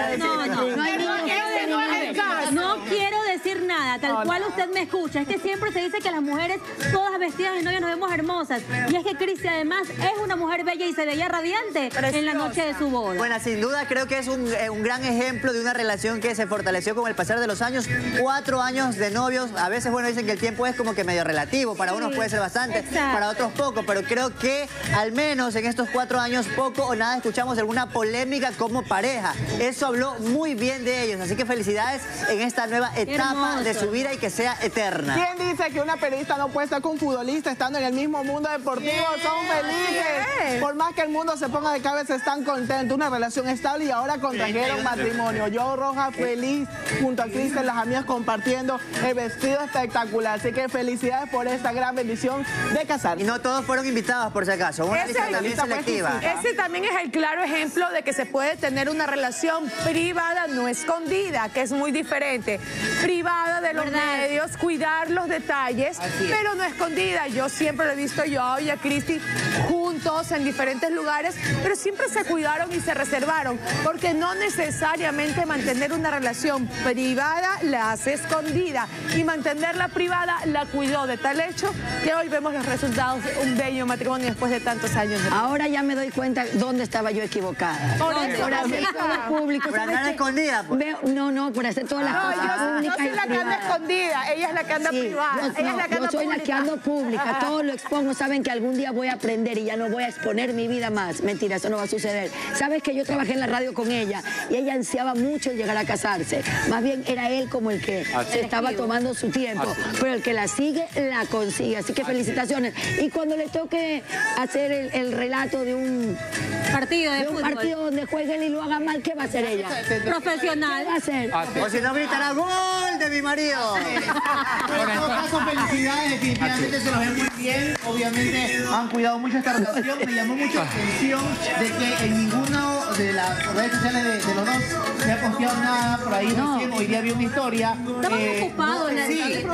no quiero decir nada, tal cual usted me escucha. Es que siempre se dice que las mujeres, todas vestidas de novia, nos vemos hermosas. Y es que Cristi además es una mujer bella y se veía radiante en la noche de su boda. Bueno, sin duda creo que es un gran ejemplo de una relación que se fortaleció con el pasar de los años. 4 años de novios. A veces, bueno, dicen que el tiempo es como que medio relativo. Para unos puede ser bastante, para otros poco. Pero creo que al menos en estos 4 años poco o nada escuchamos alguna polémica como pareja. Eso habló muy bien de ellos. Así que felicidades en esta nueva etapa de su vida y que sea eterna. ¿Quién dice que una periodista no puede estar con un futbolista estando en el mismo mundo deportivo? Son felices. Por más que el mundo se ponga de cabeza, están contentos. Una relación estable y ahora contrajeron matrimonio. Joao Rojas feliz junto a Cristian, las amigas compartiendo el vestido espectacular. Así que felicidades por esta gran bendición de casarse. Y no todos fueron invitados, por si acaso. Una lista también selectiva. Ese también es el claro ejemplo de que se puede tener una relación privada, no escondida, que es muy diferente. Privada de los medios, cuidar los detalles, pero no escondida. Yo siempre lo he visto yo y a Cristi juntos en diferentes lugares, pero siempre se cuidaron y se reservaron, porque no necesariamente mantener una relación privada la hace escondida, y mantenerla privada la cuidó de tal hecho que hoy vemos los resultados de un bello matrimonio después de tantos años. Ahora ya me doy cuenta dónde estaba yo equivocada. Por hacer todo público. Por andar escondida. No, por hacer todas las cosas públicas. Yo soy la que anda escondida, ella es la que anda privada. Yo soy la que ando pública, todo lo expongo. Saben que algún día voy a aprender y ya no voy a exponer mi vida más. Mentira, eso no va a suceder. Sabes que yo trabajé en la radio con ella y ella ansiaba mucho llegar a casarse. Más bien era él como el que se estaba tomando su tiempo, pero el que la sigue, la consigue. Así que felicitaciones. Y cuando le toque hacer el relato de un partido de fútbol, partido donde juegue él y lo haga mal, ¿qué va a hacer ella? Profesional. ¿Qué va a hacer? O si no gritará ¡gol de mi marido! Pero en todo caso, felicidades, definitivamente se los ven muy bien. Obviamente han cuidado mucho esta relación. Me llamó mucho la atención de que en ninguna de las redes sociales de los dos se ha posteado nada por ahí. Recién hoy día vi una historia. Estaban ocupados en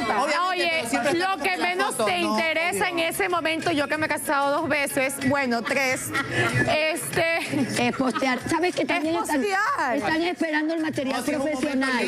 Oye, lo que menos te interesa en ese momento, yo que me he casado 2 veces, bueno, 3, es postear. ¿Sabes que también están esperando el material profesional?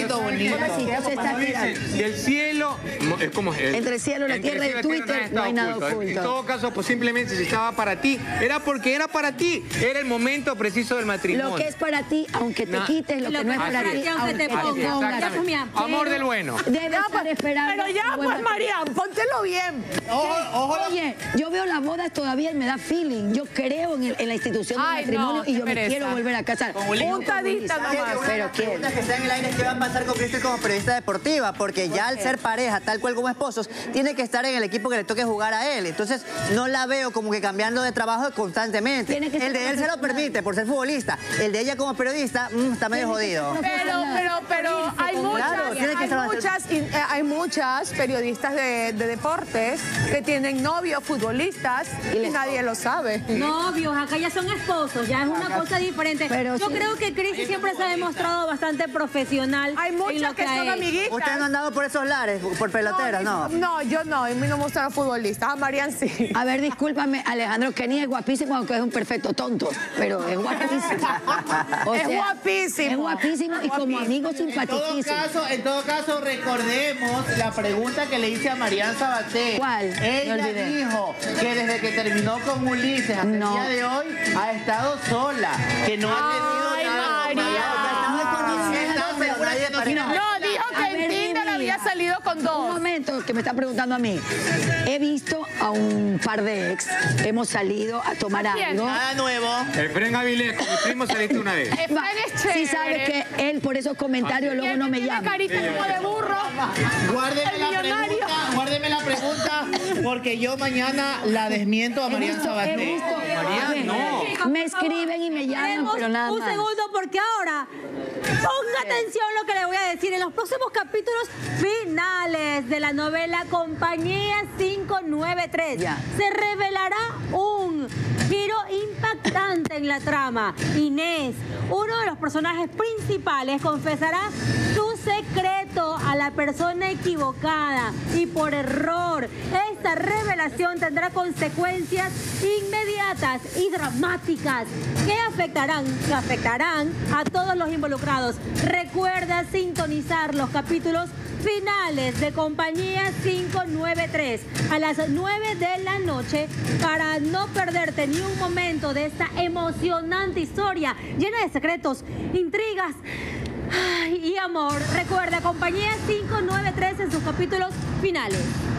Del cielo, es como entre el cielo y la tierra de Twitter no hay nada oculto. En todo caso, pues simplemente si estaba para ti, era porque era para ti. Era el momento preciso del matrimonio. Lo que es para ti, aunque te quites, lo que no es para ti, aunque te pongas. Amor del bueno. Debe estar esperando. Pero ya, pues, Mariam, póntelo bien. Oye, yo veo las bodas todavía y me da feeling. Yo creo en la institución del matrimonio y yo me quiero volver a casar. Puntadita nomás. Pero ¿qué? Que está en el aire es que va a pasar con Cristi como periodista deportiva, porque ya al ser pareja, tal cual como esposos, tiene que estar en el equipo que le toque jugar a él. Entonces, no la veo como que cambiando de trabajo constantemente. El de él se lo permite por ser futbolista. El de ella como periodista está medio jodido. Pero hay muchas periodistas de deportes que tienen novios futbolistas y nadie lo sabe. Novios, acá ya son esposos, ya es una cosa diferente. Pero yo creo que Cristi siempre se ha demostrado bastante profesional. Hay muchas que son amiguitas. ¿Ustedes no han dado por esos lares, por peloteras, no? No, yo no, a mí no me gustan los futbolistas, a Marian sí. A ver, discúlpame, Alejandro Kenny es guapísimo, aunque es un perfecto tonto, pero es guapísimo. Es guapísimo. Es guapísimo y como amigo simpaticísimo. En todo caso, recordemos la pregunta que le hice a Marian Sabaté. ¿Cuál? Ella dijo que desde que terminó con Ulises hasta el día de hoy ha estado sola, que no ha tenido nada. No, dijo que en Tinder había salido con 2. Un momento que me está preguntando a mí. He visto a un par de ex, hemos salido a tomar algo. Nada nuevo. Efren Avilés, con mi primo saliste una vez. Efren es chévere. Sí sabe que él por esos comentarios luego no me llama. Carita como de burro. Guárdeme la pregunta, porque yo mañana la desmiento a Marian Sabaté. Marian, no. Me escriben y me llaman, pero nada más. Un segundo, porque ahora ponga atención lo que le voy a decir. En los próximos capítulos finales de la novela Compañía 593 se revelará un giro impactante en la trama. Inés, uno de los personajes principales, confesará su secreto a la persona equivocada y por error. Esta revelación tendrá consecuencias inmediatas y dramáticas que afectarán a todos los involucrados. Recuerda sintonizar los capítulos finales de Compañía 593 a las 9 de la noche para no perderte ni un momento de esta emocionante historia llena de secretos, intrigas y amor. Recuerda, Compañía 593 en sus capítulos finales.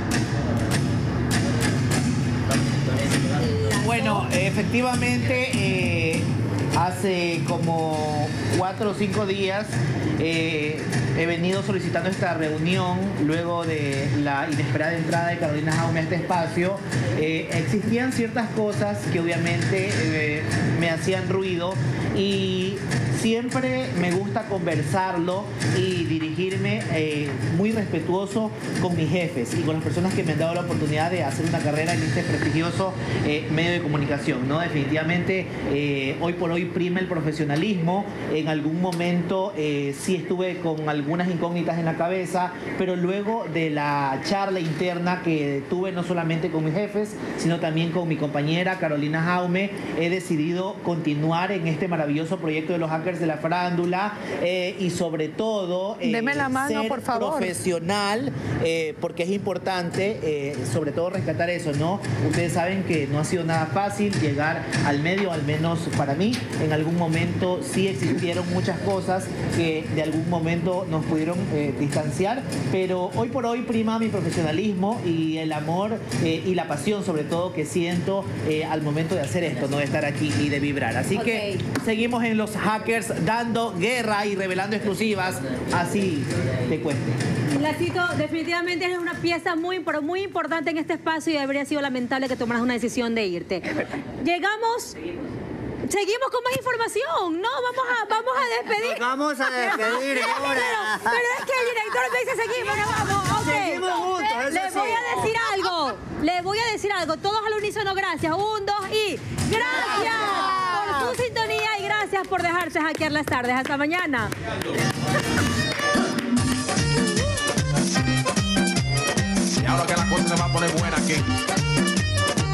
Bueno, efectivamente, hace como 4 o 5 días he venido solicitando esta reunión luego de la inesperada entrada de Carolina Jaume a este espacio. Existían ciertas cosas que obviamente me hacían ruido y siempre me gusta conversarlo y dirigirme muy respetuoso con mis jefes y con las personas que me han dado la oportunidad de hacer una carrera en este prestigioso medio de comunicación, ¿no? Definitivamente hoy por hoy prima el profesionalismo. En algún momento sí estuve con algunas incógnitas en la cabeza, pero luego de la charla interna que tuve no solamente con mis jefes, sino también con mi compañera Carolina Jaume, he decidido continuar en este maravilloso proyecto de los hackers de la farándula y sobre todo deme la mano, ser por favor, profesional, porque es importante sobre todo rescatar eso, ¿no? Ustedes saben que no ha sido nada fácil llegar al medio, al menos para mí. En algún momento sí existieron muchas cosas que de algún momento nos pudieron distanciar, pero hoy por hoy prima mi profesionalismo y el amor y la pasión sobre todo que siento al momento de hacer esto, ¿no? De estar aquí y de vibrar. Así que seguimos en los hackers dando guerra y revelando exclusivas, así te cuento. La cito, definitivamente eres una pieza muy importante en este espacio y habría sido lamentable que tomaras una decisión de irte. Seguimos con más información, ¿no? Vamos a despedir. Nos vamos a despedir ahora. Pero es que el director me dice seguimos, no vamos. Okay. Seguimos juntos. Les voy a decir algo. Todos al unísono, gracias. 1, 2 y gracias por su sintonía y gracias por dejarse hackear las tardes. Hasta mañana. Y ahora que la cosa se va a poner buena aquí.